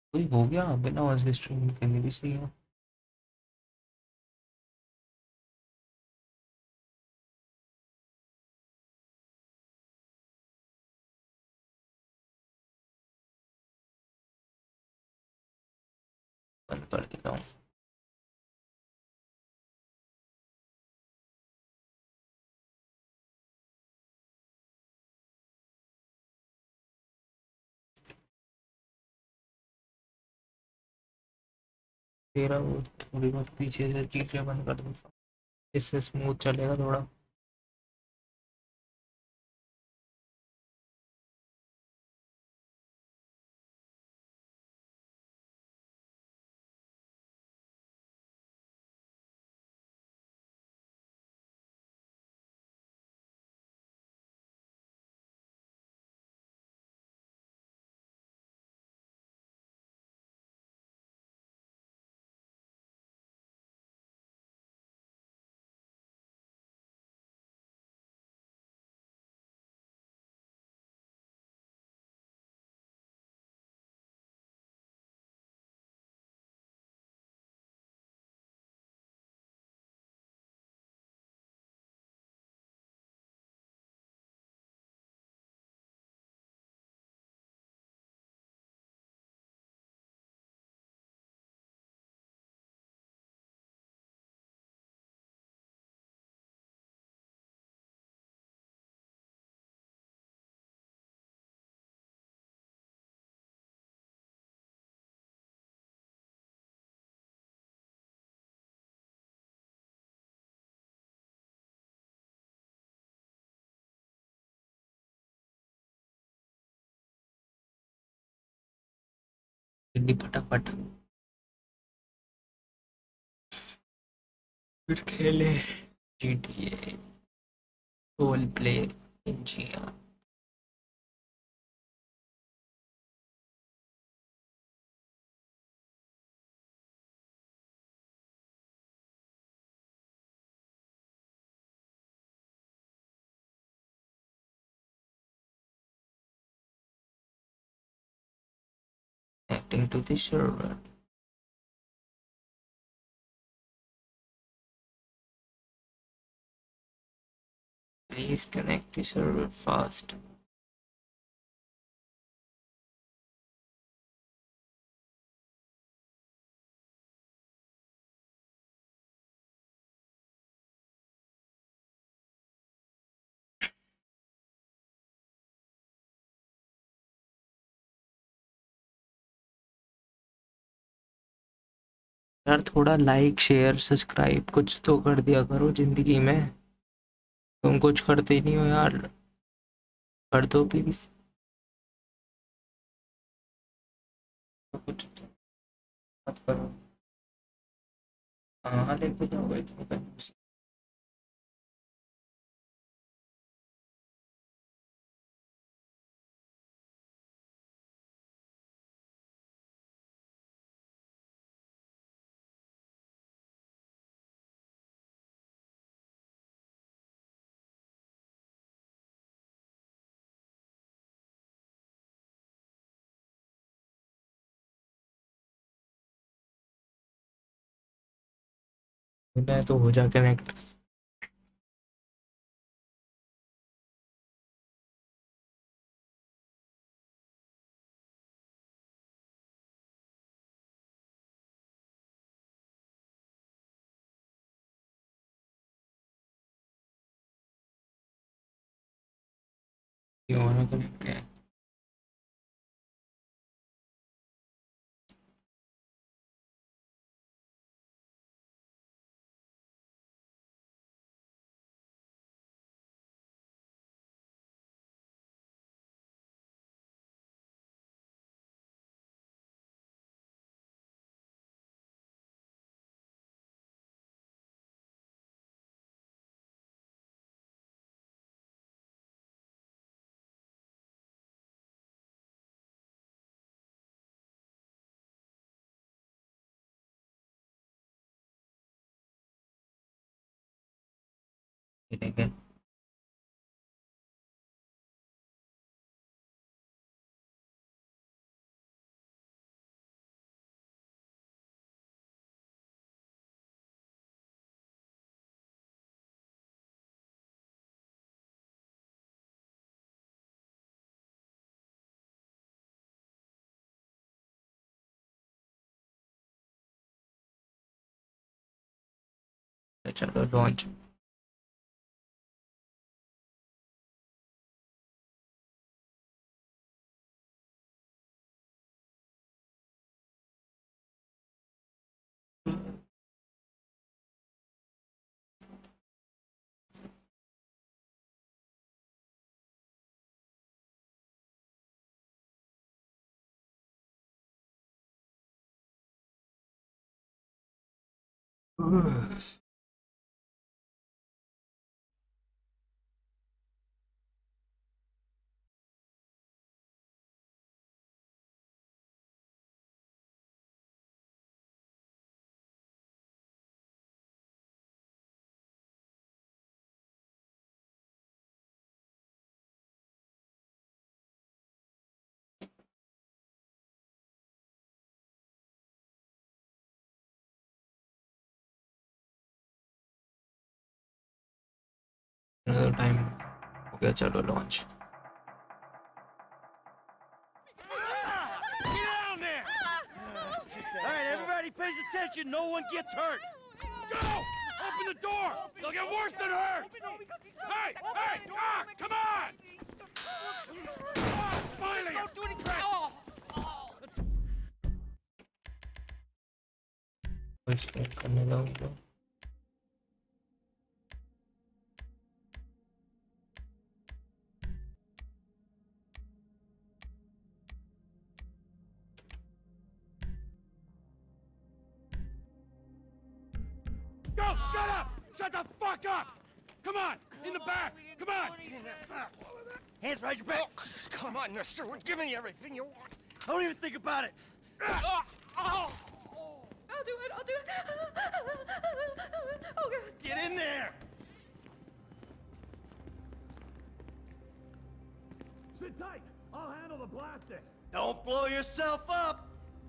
कोई हो गया बिना वॉइस के स्ट्रीम के लिए भी सही है। बंद कर देता हूँ। तेरा वो थोड़ी बहुत पीछे से चीजें बंद कर दूंगा, इससे स्मूथ चलेगा थोड़ा। जल्दी फटाफट फिर खेले G T A role play India. Connecting to the server. Please connect the server fast. यार थोड़ा लाइक शेयर सब्सक्राइब कुछ तो कर दिया करो जिंदगी में, तुम कुछ करते ही नहीं हो यार, कर दो प्लीज कुछ तो मत करो। हाँ लेके जाओ इतनी कंजूसी। मैं तो हो जा कनेक्ट। क्यों होना कनेक्ट है? ठीक है चलो लॉन्च। टाइम हो गया, चलो launch. Alright, everybody pays attention. No one gets hurt. Go! Open the door! They'll get worse than hurt! Hey! Hey! Ah! Come on! Ah, finally! Don't do anything! करने लगूंगा। Go! Shut up! Shut the fuck up! Come on! In the back! Come on! Hands behind your back! Oh, come on, mister. We're giving you everything you want. Don't even think about it! Oh, oh. I'll do it, I'll do it! Oh, God! Get in there! Sit tight! I'll handle the blasting! Don't blow yourself up!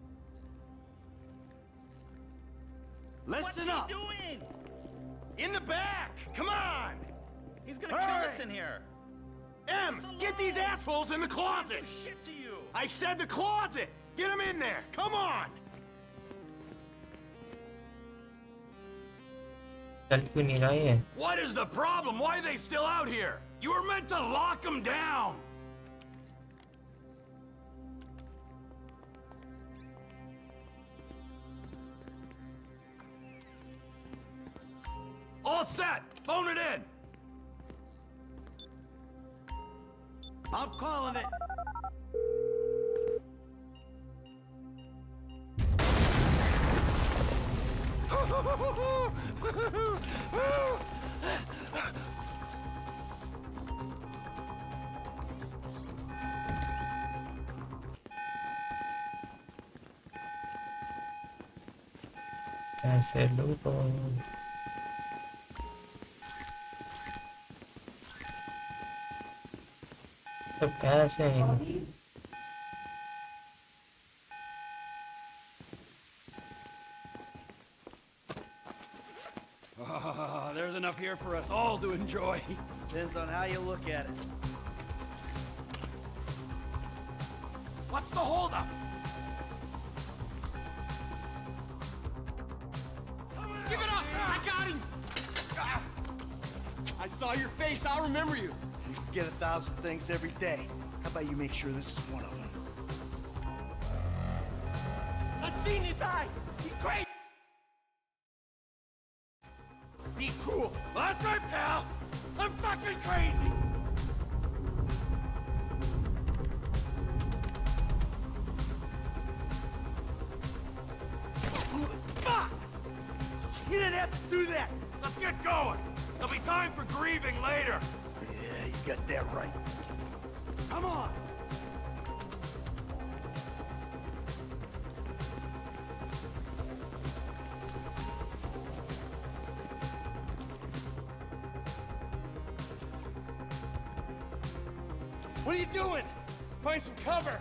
Listen What's up! he doing? In the back! Come on! He's gonna Hurry. kill us in here. Em, get these assholes in the closet! Shit to you. I said the closet! Get them in there! Come on! चल क्यों नहीं रहा ये? What is the problem? Why are they still out here? You were meant to lock them down! All set! Phone it in! I'm calling it! ऐसे लूटो। तो कैसे हैं? Oh, there's enough here for us all to enjoy. Depends on how you look at it. What's the holdup? Give it up! I got him! I saw your face, I'll remember you. You forget a thousand things every day. How about you make sure this is one of them? I've seen his eyes! He's great! Be cool. Well, that's right, pal! I'm fucking crazy! Fuck! You didn't have to do that! Let's get going! There'll be time for grieving later! Yeah, you got that right. Come on! What are you doing? Find some cover.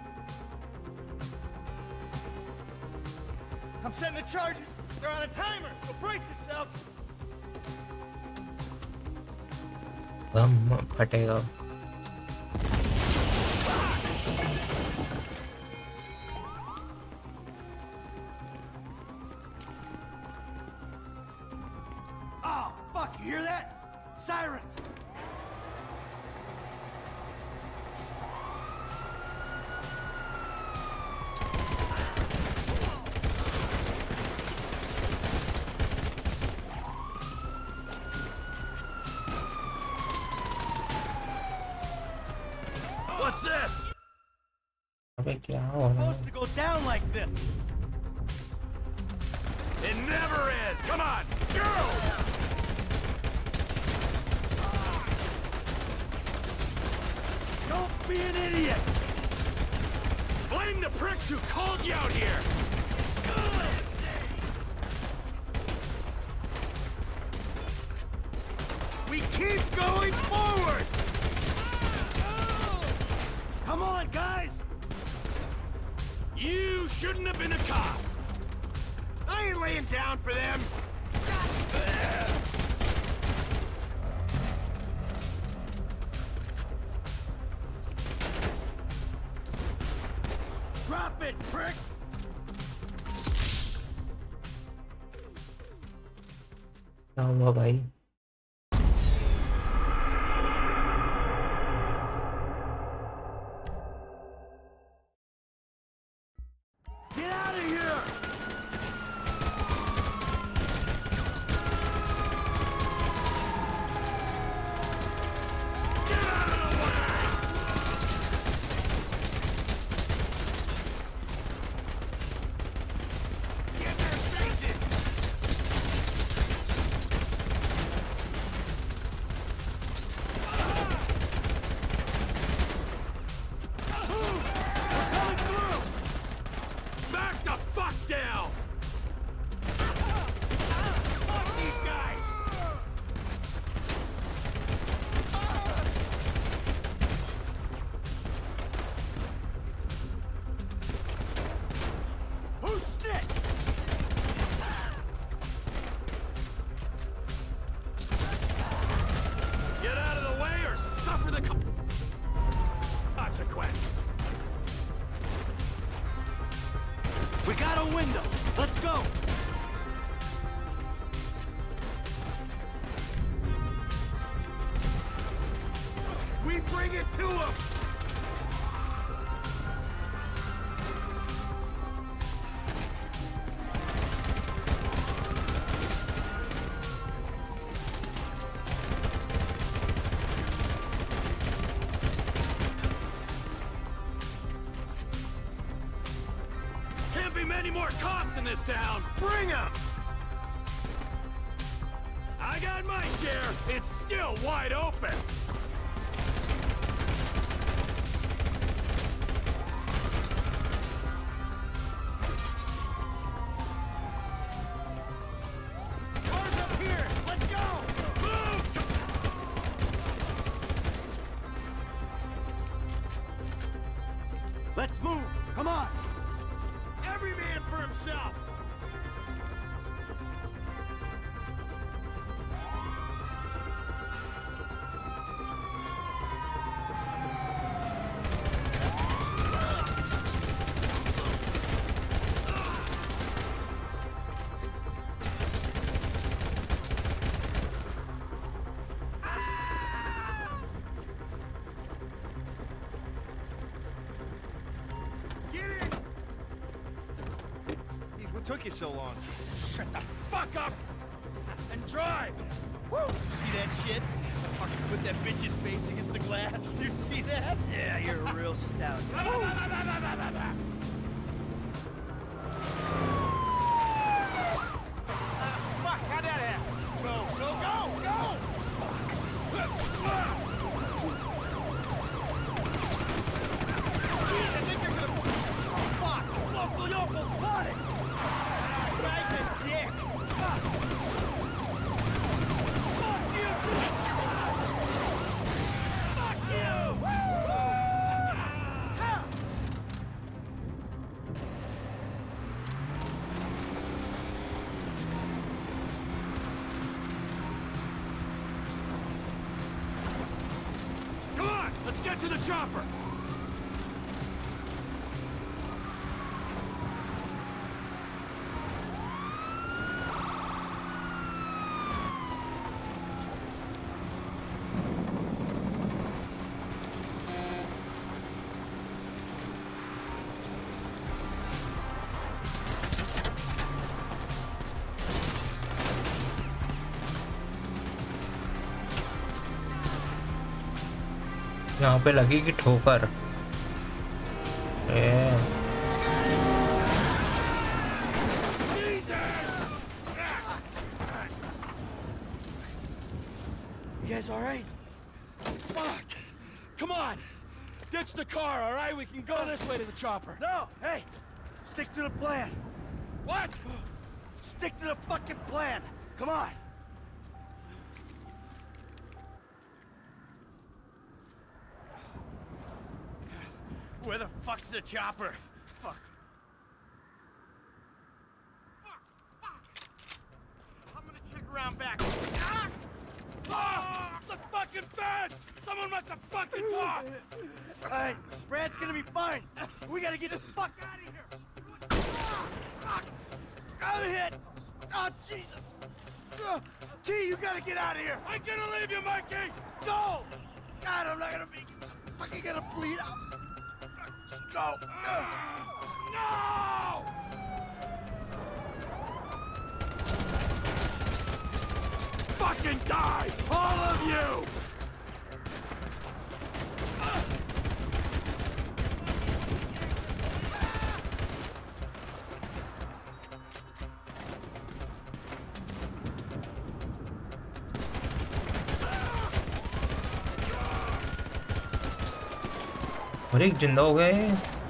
I'm setting the charges. They're on a timer, so brace yourselves. Bomb फटेगा। sirens! What's this? अबे क्या हो रहा है? Supposed to go down like this. It never is. Come on, go! Don't be an idiot! Blame the pricks who called you out here! We keep going forward! Come on, guys! You shouldn't have been a cop! I ain't laying down for them! Drop it, prick! क्या हुआ भाई? Get out of here! Get out of the way! Get their faces! We're coming through! Back the fuck down! Fuck these guys! Who's sick? Get out of the way or suffer the co- consequence! We got a window. Let's go. We bring it to them. Can't be many more cops in this town! Bring them. I got my share! It's still wide open! Cars up here. Let's go. Move! Let's move. Come on. Every man for himself. Get in. Jeez, what took you so long? Shut the fuck up! And drive! Woo! Did you see that shit? I fucking put that bitch's face against the glass. Did you see that? Yeah, you're a real stout. Fuck, how'd that happen? Go, go, go, go! Jeez, I think they're gonna... Oh, fuck! Local yokels spotted! Guy's a dick! Fuck! Fuck you! Fuck you! Ah! Come on! Let's get to the chopper! यहाँ पे लगी कि ठोकर ए You guys all right? Fuck! Come on! Ditch the car, all right? We can go this way to the chopper. No! Hey! Stick to the plan! What? Stick to the fucking plan! Come on! Where the fuck's the chopper? Fuck. Fuck! Fuck! I'm gonna check around back. Ah! Oh, the fucking bed! Someone must have fucking talked! Alright, Brad's gonna be fine. We gotta get the fuck out of here. Fuck! I'm hit! Oh, Jesus! Uh, T, you gotta get out of here! I'm gonna leave you, Mikey! Go! God, I'm not gonna be fucking gonna bleed out. Go! Uh. No! Fucking die! All of you! और एक जिंदा हो गए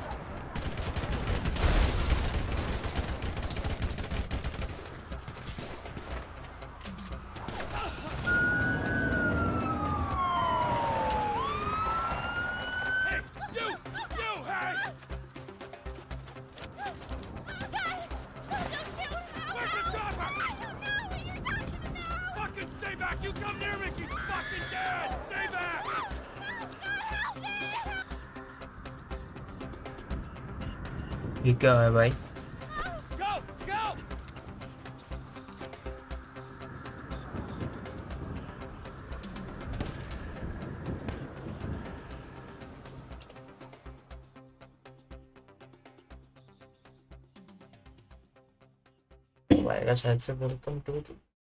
ये क्या है भाई Go! Go! आएगा शायद से welcome to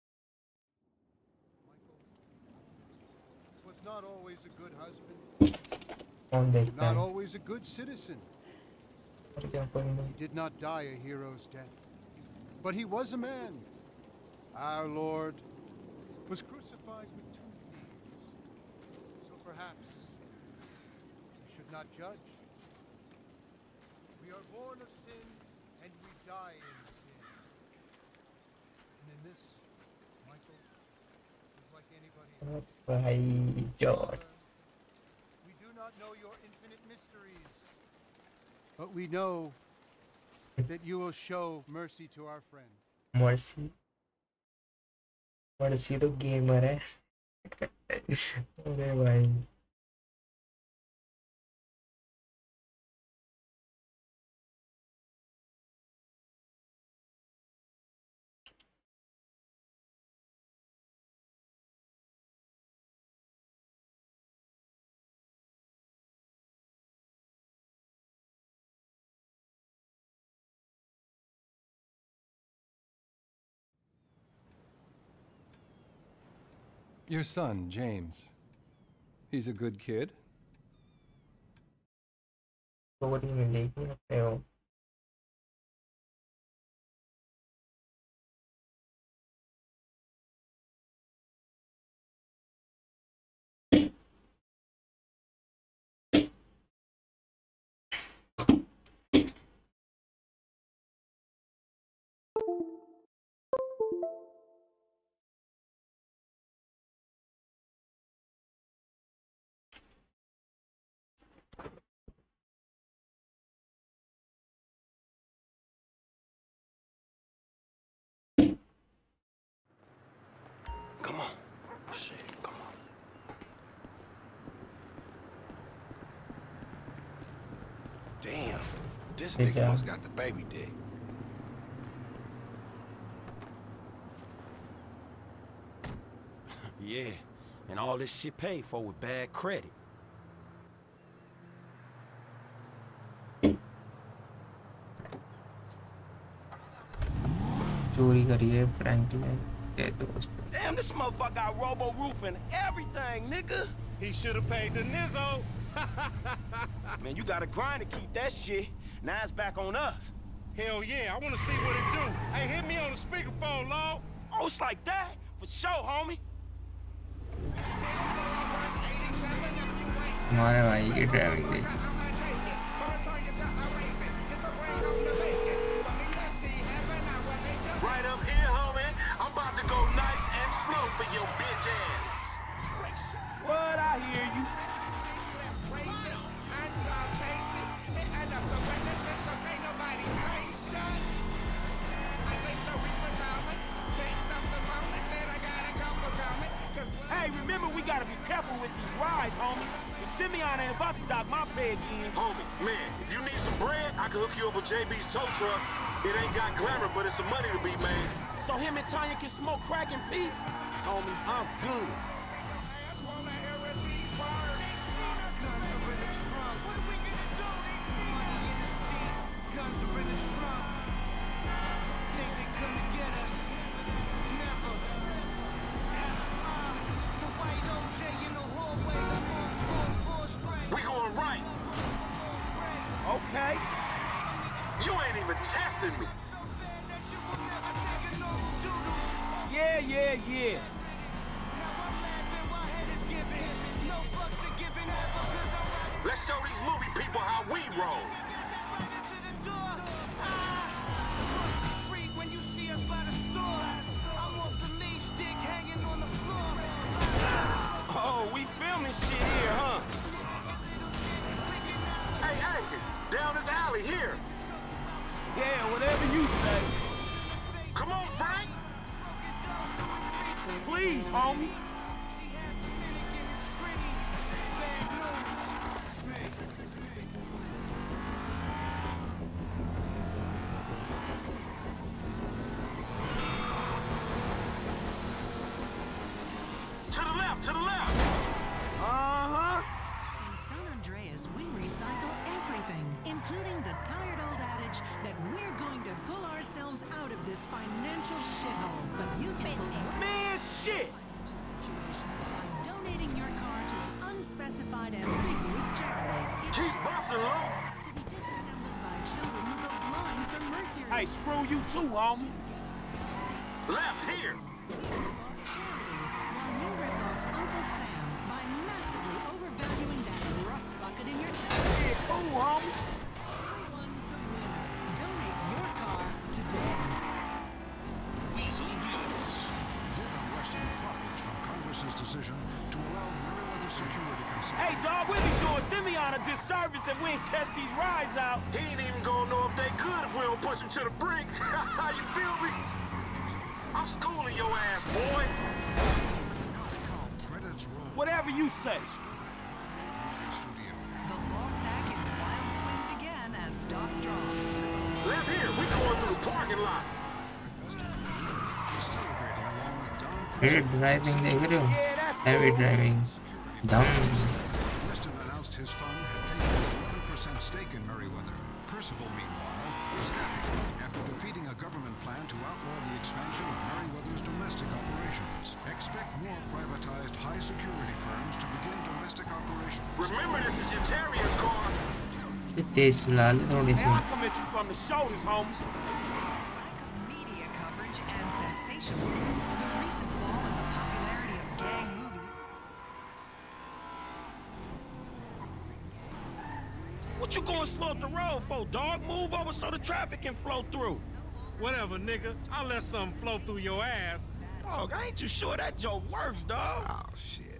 Was not always a good husband. कौन देखता Not है always a good citizen. और क्या करूँगा He did not die a hero's death, but he was a man. Our Lord was crucified with two thieves. So perhaps we should not judge. We are born of sin and we die in sin. And in this, Michael is like anybody else. भाई George We do not know your infinite mysteries, but we know that you will show mercy to our friend. Mercy mercy तो gamer है अरे भाई Your son, James. He's a good kid. Story में देख सकते हो Come on. Shit, come on. Damn, this Good nigga job. must got the baby dick. Yeah, and all this shit paid for with bad credit. चोरी करी है Franklin के दोस्त Damn, this motherfucker got robo roof and everything, nigga. He should have paid the Nizzo. Man, you gotta grind to keep that shit. Now it's back on us. Hell yeah, I wanna see what it do. Hey, hit me on the speakerphone, Law. Oh, it's like that? For sure, homie. हमारे भाई की driving देखी Right up here, homie. I'm about to go nice and slow for your bitch ass. What? I hear you. Hey, remember we gotta be careful with these rides, homie. The Simeon ain't about to dock my pay again. Homie, man, if you need some bread, I can hook you up with J B's tow truck. It ain't got glamour, but it's some money to be made. So him and Tanya can smoke crack in peace? Homie, I'm good. We going right. Okay. You ain't even testing me. Yeah, yeah, yeah. Let's show these movie people how we roll. Oh, we filming shit here, huh? Hey, hey, down this alley here. Yeah, whatever you say. Come on, Frank. Please, homie. To the left, to the left. Uh-huh. In San Andreas, we recycle everything, including the tired old adage that we're going to pull ourselves out of this financial shithole. But you can pull your Man, shit. financial situation by donating your car to an unspecified ambiguous charity. It's Keep busting low. to be disassembled by children who go blind from mercury. Hey, screw you too, homie. Left here. We rip off charities while you rip off Uncle Sam by massively overvaluing that rust bucket in your tank. Yeah, cool, homie. Everyone's the winner. Donate your car today. Weasel Dealers. They're wresting profits from Congress's decision to allow Meriwether Security Consulting. Hey, dog, we be doing Simeon a disservice if we ain't test these rides out. He ain't even gonna know if they good if we don't push him to the brink. You feel me? I'm schooling your ass, boy. Credits roll. Whatever you say. Studio. The Bossack in wild swings again as stock strong. Left here. We going through the parking lot. Celebrating along with Don Heavy driving देख रहे हो? Heavy driving. Down. Preston announced his fund had taken an eleven percent stake in Meriwether. Percival, meanwhile, was happy after defeating a government plan to outlaw the expansion of Meriwether's domestic operations. Expect more privatized high-security firms to begin domestic operations. Remember, this is your Terrier's car. तेज चला ले थोड़ी सी. I'll come at you from the shoulders, homie. Lack of media coverage and sensationalism, the recent fall in the popularity of gang movies. What you going slow up the road for, dog? Move over so the traffic can flow through. Whatever, nigga. I'll let something flow through your ass. Dog, I ain't too sure that joke works, dog. Oh, shit.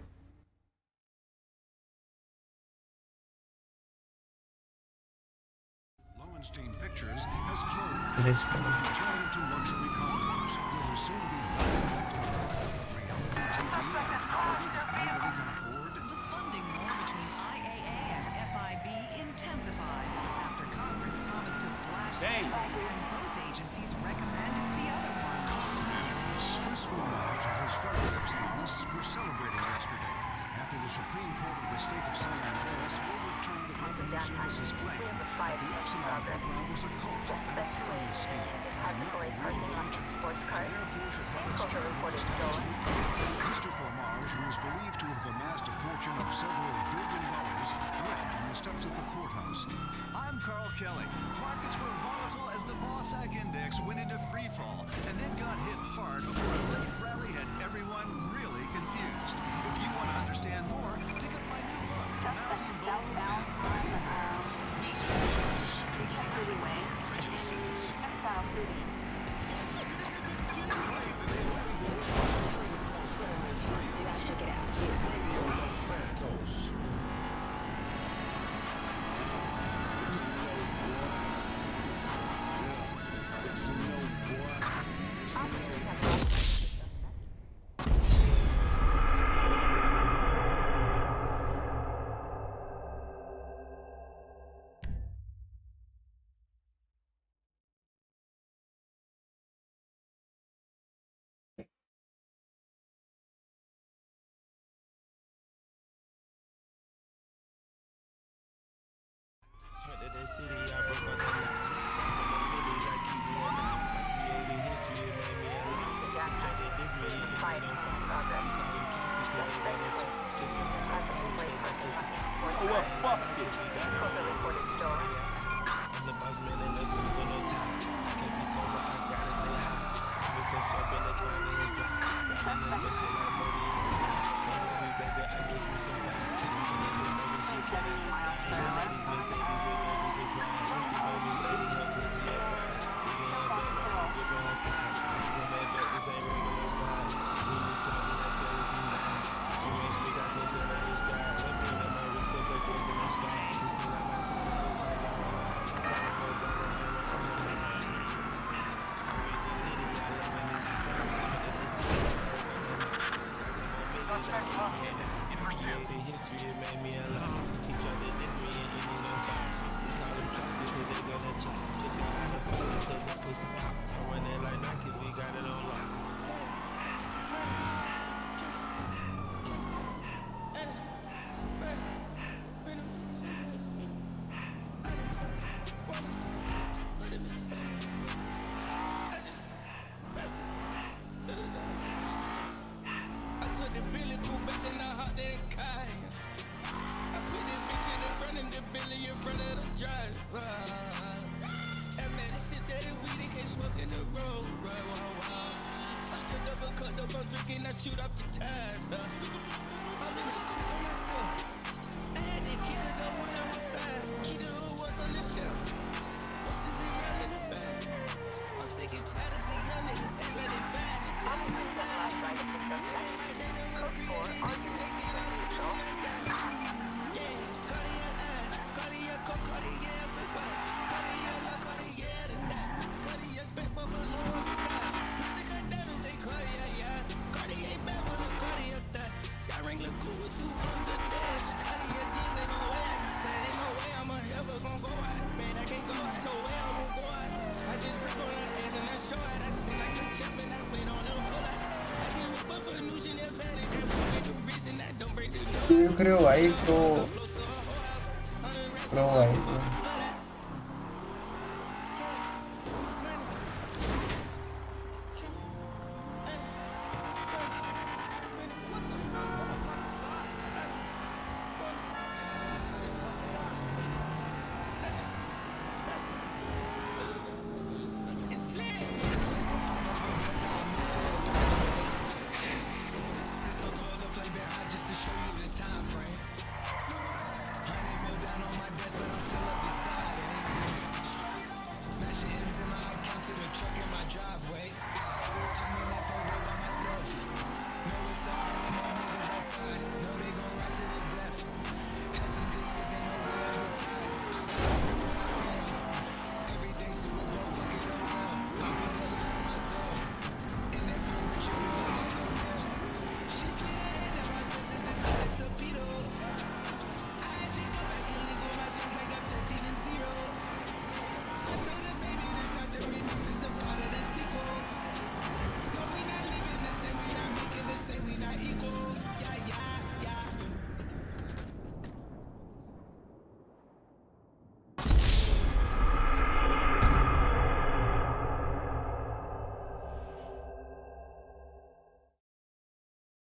Lowenstein Pictures has closed. This Turned into luxury condos. Will soon be left in the reality T V and quality that nobody can afford. The funding war between I A A and F I B intensifies after Congress promised to slash Dang. spending, and both agencies recommend it's the other one. Chris Fulmage and his fellow Epsilonists were celebrating yesterday after the Supreme Court of the state of San Andreas overturned the Revenue Service's claim that the Epsilon program was a cult and a pyramid scheme and not a real religion, and therefore should have its charitable status removed. This Mister Fromage, who is believed to have amassed a fortune of several billion dollars, wept on the steps of the courthouse. I'm Carl Kelly. Markets were volatile as the Bossack Index went into free fall and then got hit hard before a late rally had everyone really confused. If you want to understand more, pick up my new book, Mounting Bulls and Mighty Bears. These are prejudices. Check it out here. The city, I broke up the latch. Got some more millies, I keep me alive. I created history, it made me alive. Try to diss me, you know I'm fine. We call them tricks, cause they got no chance. Took it out, I call them face like pussy. Oh, well, fuck it. We got it all. I'm the boss man in the suit with no tie. I can't be sober, I gotta stay high. I'm so sharp in the ground in the drop. Riding this mission like money in the drop. Every baby, I give you some vibe. She needs it, baby, she can't inside. The ladies been say this is good. History, it made me alive. He tried to diss me and he need no fights. We call them toxic cause they gonna chop. Took it out of fire cause I pussy pop. I run it like Nike, we got it on lock. I took the Billy Cool back and I hopped in the car. I put this bitch in the front of the Billy in front of the driver. And man, the shit that is weed, they can't smoke in the road. Right, wow, wow. I stood up and cut up, I'm drinking, I shoot off the tires. I'm in the cool by myself. I had to kick it up when I was five. Keep the hood was on the shelf. I'm sitting around in the fat. I'm sick and tired of the young niggas act like they fine. I'm in the line. They don't want creative, this and they get all they do like that. Yeah, Cartier eye, Cartier coke, Cartier for watch, Cartier love, Cartier to die, Cartier spent buffalo on the side. Music cut down and they Cartier, yeah. Cartier bad for the Cartier thigh. Sky Wrangler cool with two on the dash. Cartier jeans, ain't no way I can say, ain't no way I'm ever gon' go out. Man, I can't go out, no way I'm gon' go out. I just rip on her ass and I show out. I sing like a champ and I wait on her whole lot. I can whip up a new Chanel bag and can't make the reason I don't break the door. Eu creio aí pro pro aí. Just to show you the time frame. Hundred mil down on my desk, but I'm still up to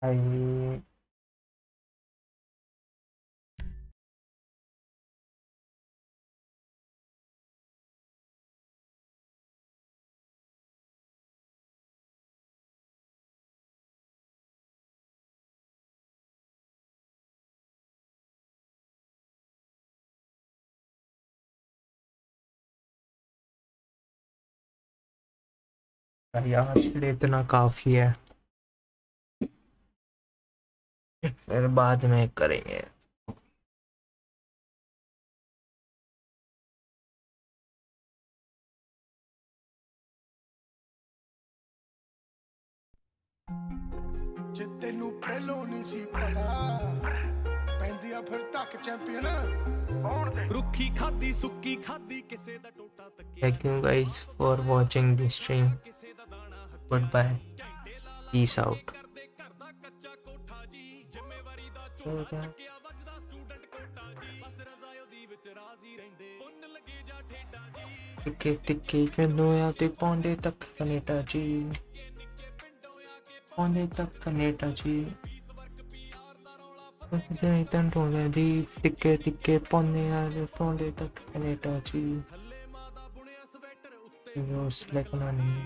भाई भाई आज के लिए इतना काफी है, फिर बाद में करेंगे। ਜੇ ਤੈਨੂੰ ਪਹਿਲੋਂ ਨਹੀਂ ਸੀ ਪਤਾ ਪੈਂਦੀ ਆ ਫਿਰ ਤੱਕ ਚੈਂਪੀਅਨ ਰੁੱਖੀ ਖਾਦੀ ਸੁੱਕੀ ਖਾਦੀ ਕਿਸੇ ਦਾ ਟੋਟਾ ਤੱਕੇ। Thank you guys for watching this stream. Goodbye. Peace out. ਤਿੱਕੇ ਤਿੱਕੇ ਚੰਨੋਇਆ ਤੇ ਪੌਂਦੇ ਤੱਕ ਕੈਨੇਡਾ ਜੀ, ਪੌਂਦੇ ਤੱਕ ਕੈਨੇਡਾ ਜੀ। ਜਿਹੜੇ ਟੰਡੋਲੇ ਦੀ ਤਿੱਕੇ ਤਿੱਕੇ ਪੌਂਦੇ ਆ ਤੇ ਪੌਂਦੇ ਤੱਕ ਕੈਨੇਡਾ ਜੀ। ਰੋਸ ਲੱਗਣਾ ਨਹੀਂ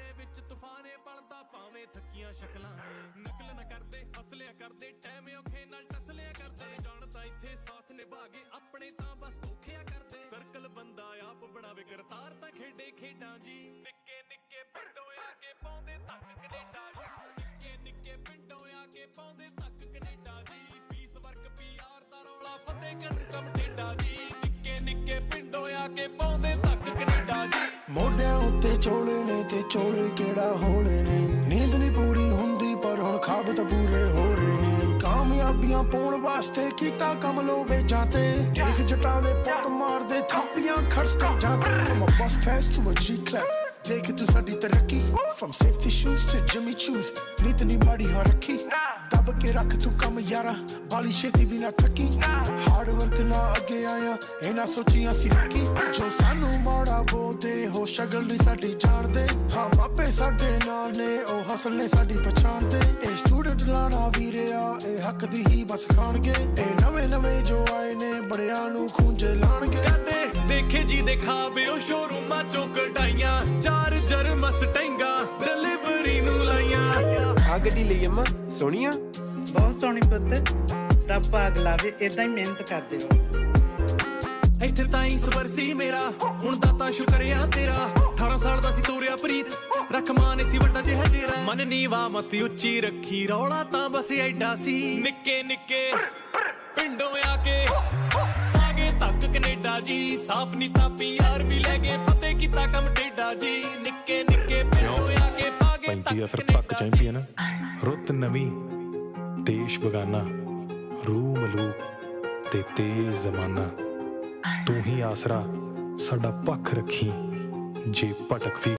ਸਰਕਲ ਬੰਦਾ ਆਪ ਬਣਾਵੇ ਕਰਤਾਰ ਤਾਂ ਖੇਡੇ ਖੇਡਾਂ ਜੀ। ਨਿੱਕੇ ਨਿੱਕੇ ਪਿੰਡੋਂ ਆ ਕੇ ਪਾਉਂਦੇ ਤੱਕ ਕੈਨੇਡਾ ਜੀ, ਨਿੱਕੇ ਨਿੱਕੇ ਪਿੰਡੋਂ ਆ ਕੇ ਪਾਉਂਦੇ ਤੱਕ ਕੈਨੇਡਾ ਜੀ। ਫੀਸ ਵਰਕ ਪੀਆਰ ਦਾ ਰੌਲਾ ਫਤਿਹ ਕਰ ਕੰਮ ਟੇਡਾ ਜੀ, ਨਿੱਕੇ ਨਿੱਕੇ ਪਿੰਡੋਂ ਆ ਕੇ ਪਾਉਂਦੇ ਤੱਕ ਕੈਨੇਡਾ ਜੀ। ਮੋਢਿਆਂ ਉੱਤੇ ਚੋਲੇ ਨੇ ਤੇ ਚੋਲੇ ਕਿਹੜਾ ਹੋਲੇ ਨੇ, ਨੀਂਦ ਨਹੀਂ ਪੂਰੀ ਹੁੰਦੀ ਪਰ ਹੁਣ ਖਾਬ ਤਾਂ ਪੂਰੇ ਹੋ ਰਹੇ ਨੇ। ਕਾਮਯਾਬੀਆਂ ਪਾਉਣ ਵਾਸਤੇ ਕੀਤਾ ਕੰਮ ਲੋ ਵੇਜਾਂ ਤੇ, ਦੇਖ ਜਟਾਂ ਦੇ ਪੁੱਤ ਮਾਰਦੇ ਥਾਪੀਆਂ ਖੜ ਸਟੇਜਾਂ ਤੇ। From a bus pass to a G class ਦੇਖ ਤੂੰ ਸਾਡੀ ਤਰੱਕੀ, from safety shoes to Jimmy Choo's ਨੀਤ ਨੀ ਮਾੜੀ ਹਾਂ ਰੱਖੀ। ਦੱਬ ਕੇ ਰੱਖ ਤੂੰ ਕੰਮ ਯਾਰਾ ਬਾਲੀ ਛੇਤੀ ਵੀ ਨਾ ਥੱਕੀ, ਹਾਰਡ ਵਰਕ ਨਾ ਅੱਗੇ ਆਇਆ ਇਹਨਾਂ ਸੋਚੀਆਂ ਸੀ ਰੱਖੀ। ਜੋ ਸਾਨੂੰ ਮਾੜਾ ਬੋਲਦੇ ਹੋ ਸ਼ਗਲ ਨਹੀਂ ਸਾਡੀ ਜਾਣਦੇ, ਹਾਂ ਮਾਪੇ ਸਾਡੇ ਨਾਲ ਨੇ ਉਹ ਹਸਲ ਨੇ ਸਾਡੀ ਪਛਾਣ ਦੇ। ਇਹ ਸਟੂਡੈਂਟ ਲਾਣਾ ਵੀਰਿਆ ਇਹ ਹੱਕ ਦੀ ਹੀ ਬਸ ਖਾਣਗੇ, ਇਹ ਨਵੇਂ ਨਵੇਂ ਜੋ ਆਏ ਨੇ ਬੜਿਆਂ ਨੂੰ ਖੂੰਜੇ ਲਾਣਗੇ। ਕਦੇ ਦੇਖੇ ਜੀ ਦੇ ਖਾਬੇ ਉਹ ਸ਼ੋਰੂਮਾਂ ਚੋਂ ਕਢਾਈਆਂ, ਚਾਰ ਜਰ ਮਸਟੈਂਗਾ ਡਿਲੀਵਰੀ ਨੂੰ ਲਾਈਆਂ। ਆ ਗੱਡੀ ਲਈ ਅੰਮਾ ਸੋਹਣੀ ਆ, ਬਹੁਤ ਸੋਹਣੀ ਪੁੱਤ, ਰੱਬ ਭਾਗ ਲਾਵੇ ਏਦਾਂ ਹੀ ਮਿਹਨਤ ਕਰਦੇ ਰਹੋ। ਇੱਥੇ ਤਾਂ ਇਸ ਵਰਸੀ ਮੇਰਾ ਹੁਣ ਦਾਤਾ ਸ਼ੁਕਰਿਆ ਤੇਰਾ, ਅਠਾਰਾਂ ਸਾਲ ਦਾ ਸੀ ਤੋਰਿਆ ਪ੍ਰੀਤ ਰੱਖ ਮਾਨੇ ਸੀ ਵੱਡਾ ਜਿਹਾ ਜੇਰਾ। ਮਨ ਨੀਵਾ ਮਤ ਉੱਚੀ ਰੱਖੀ ਰੌਲਾ ਤਾਂ ਬਸ ਐਡਾ ਸੀ, ਨਿੱਕੇ ਨਿੱਕੇ ਪਿੰਡੋਂ ਆ ਕੇ ਆਗੇ ਤੱਕ ਕੈਨੇਡਾ ਜੀ। ਸਾਫ ਨੀ ਤਾਂ ਪੀਆਰ ਵੀ ਲੈ ਗਏ ਫਤਿਹ ਕੀਤਾ ਕੰਮ ਟੇਡਾ ਜੀ, ਨਿੱਕੇ ਨਿੱਕੇ ਪਿੰਡੋਂ ਆ ਕੇ ਪਾਗੇ ਤੱਕ ਫਿਰ ਪੱਕ ਚੈਂਪੀਅਨ ਰੁੱਤ ਨਵੀਂ ਦੇਸ਼ ਬਗਾਨਾ ਰੂ ਮਲੂਕ ਤੇ ਤੇਜ਼ ਜ਼ਮਾਨਾ। ਤੂੰ ਹੀ ਆਸਰਾ ਸਾਡਾ ਪੱਖ ਰੱਖੀ ਜੇ ਭਟਕ ਵੀ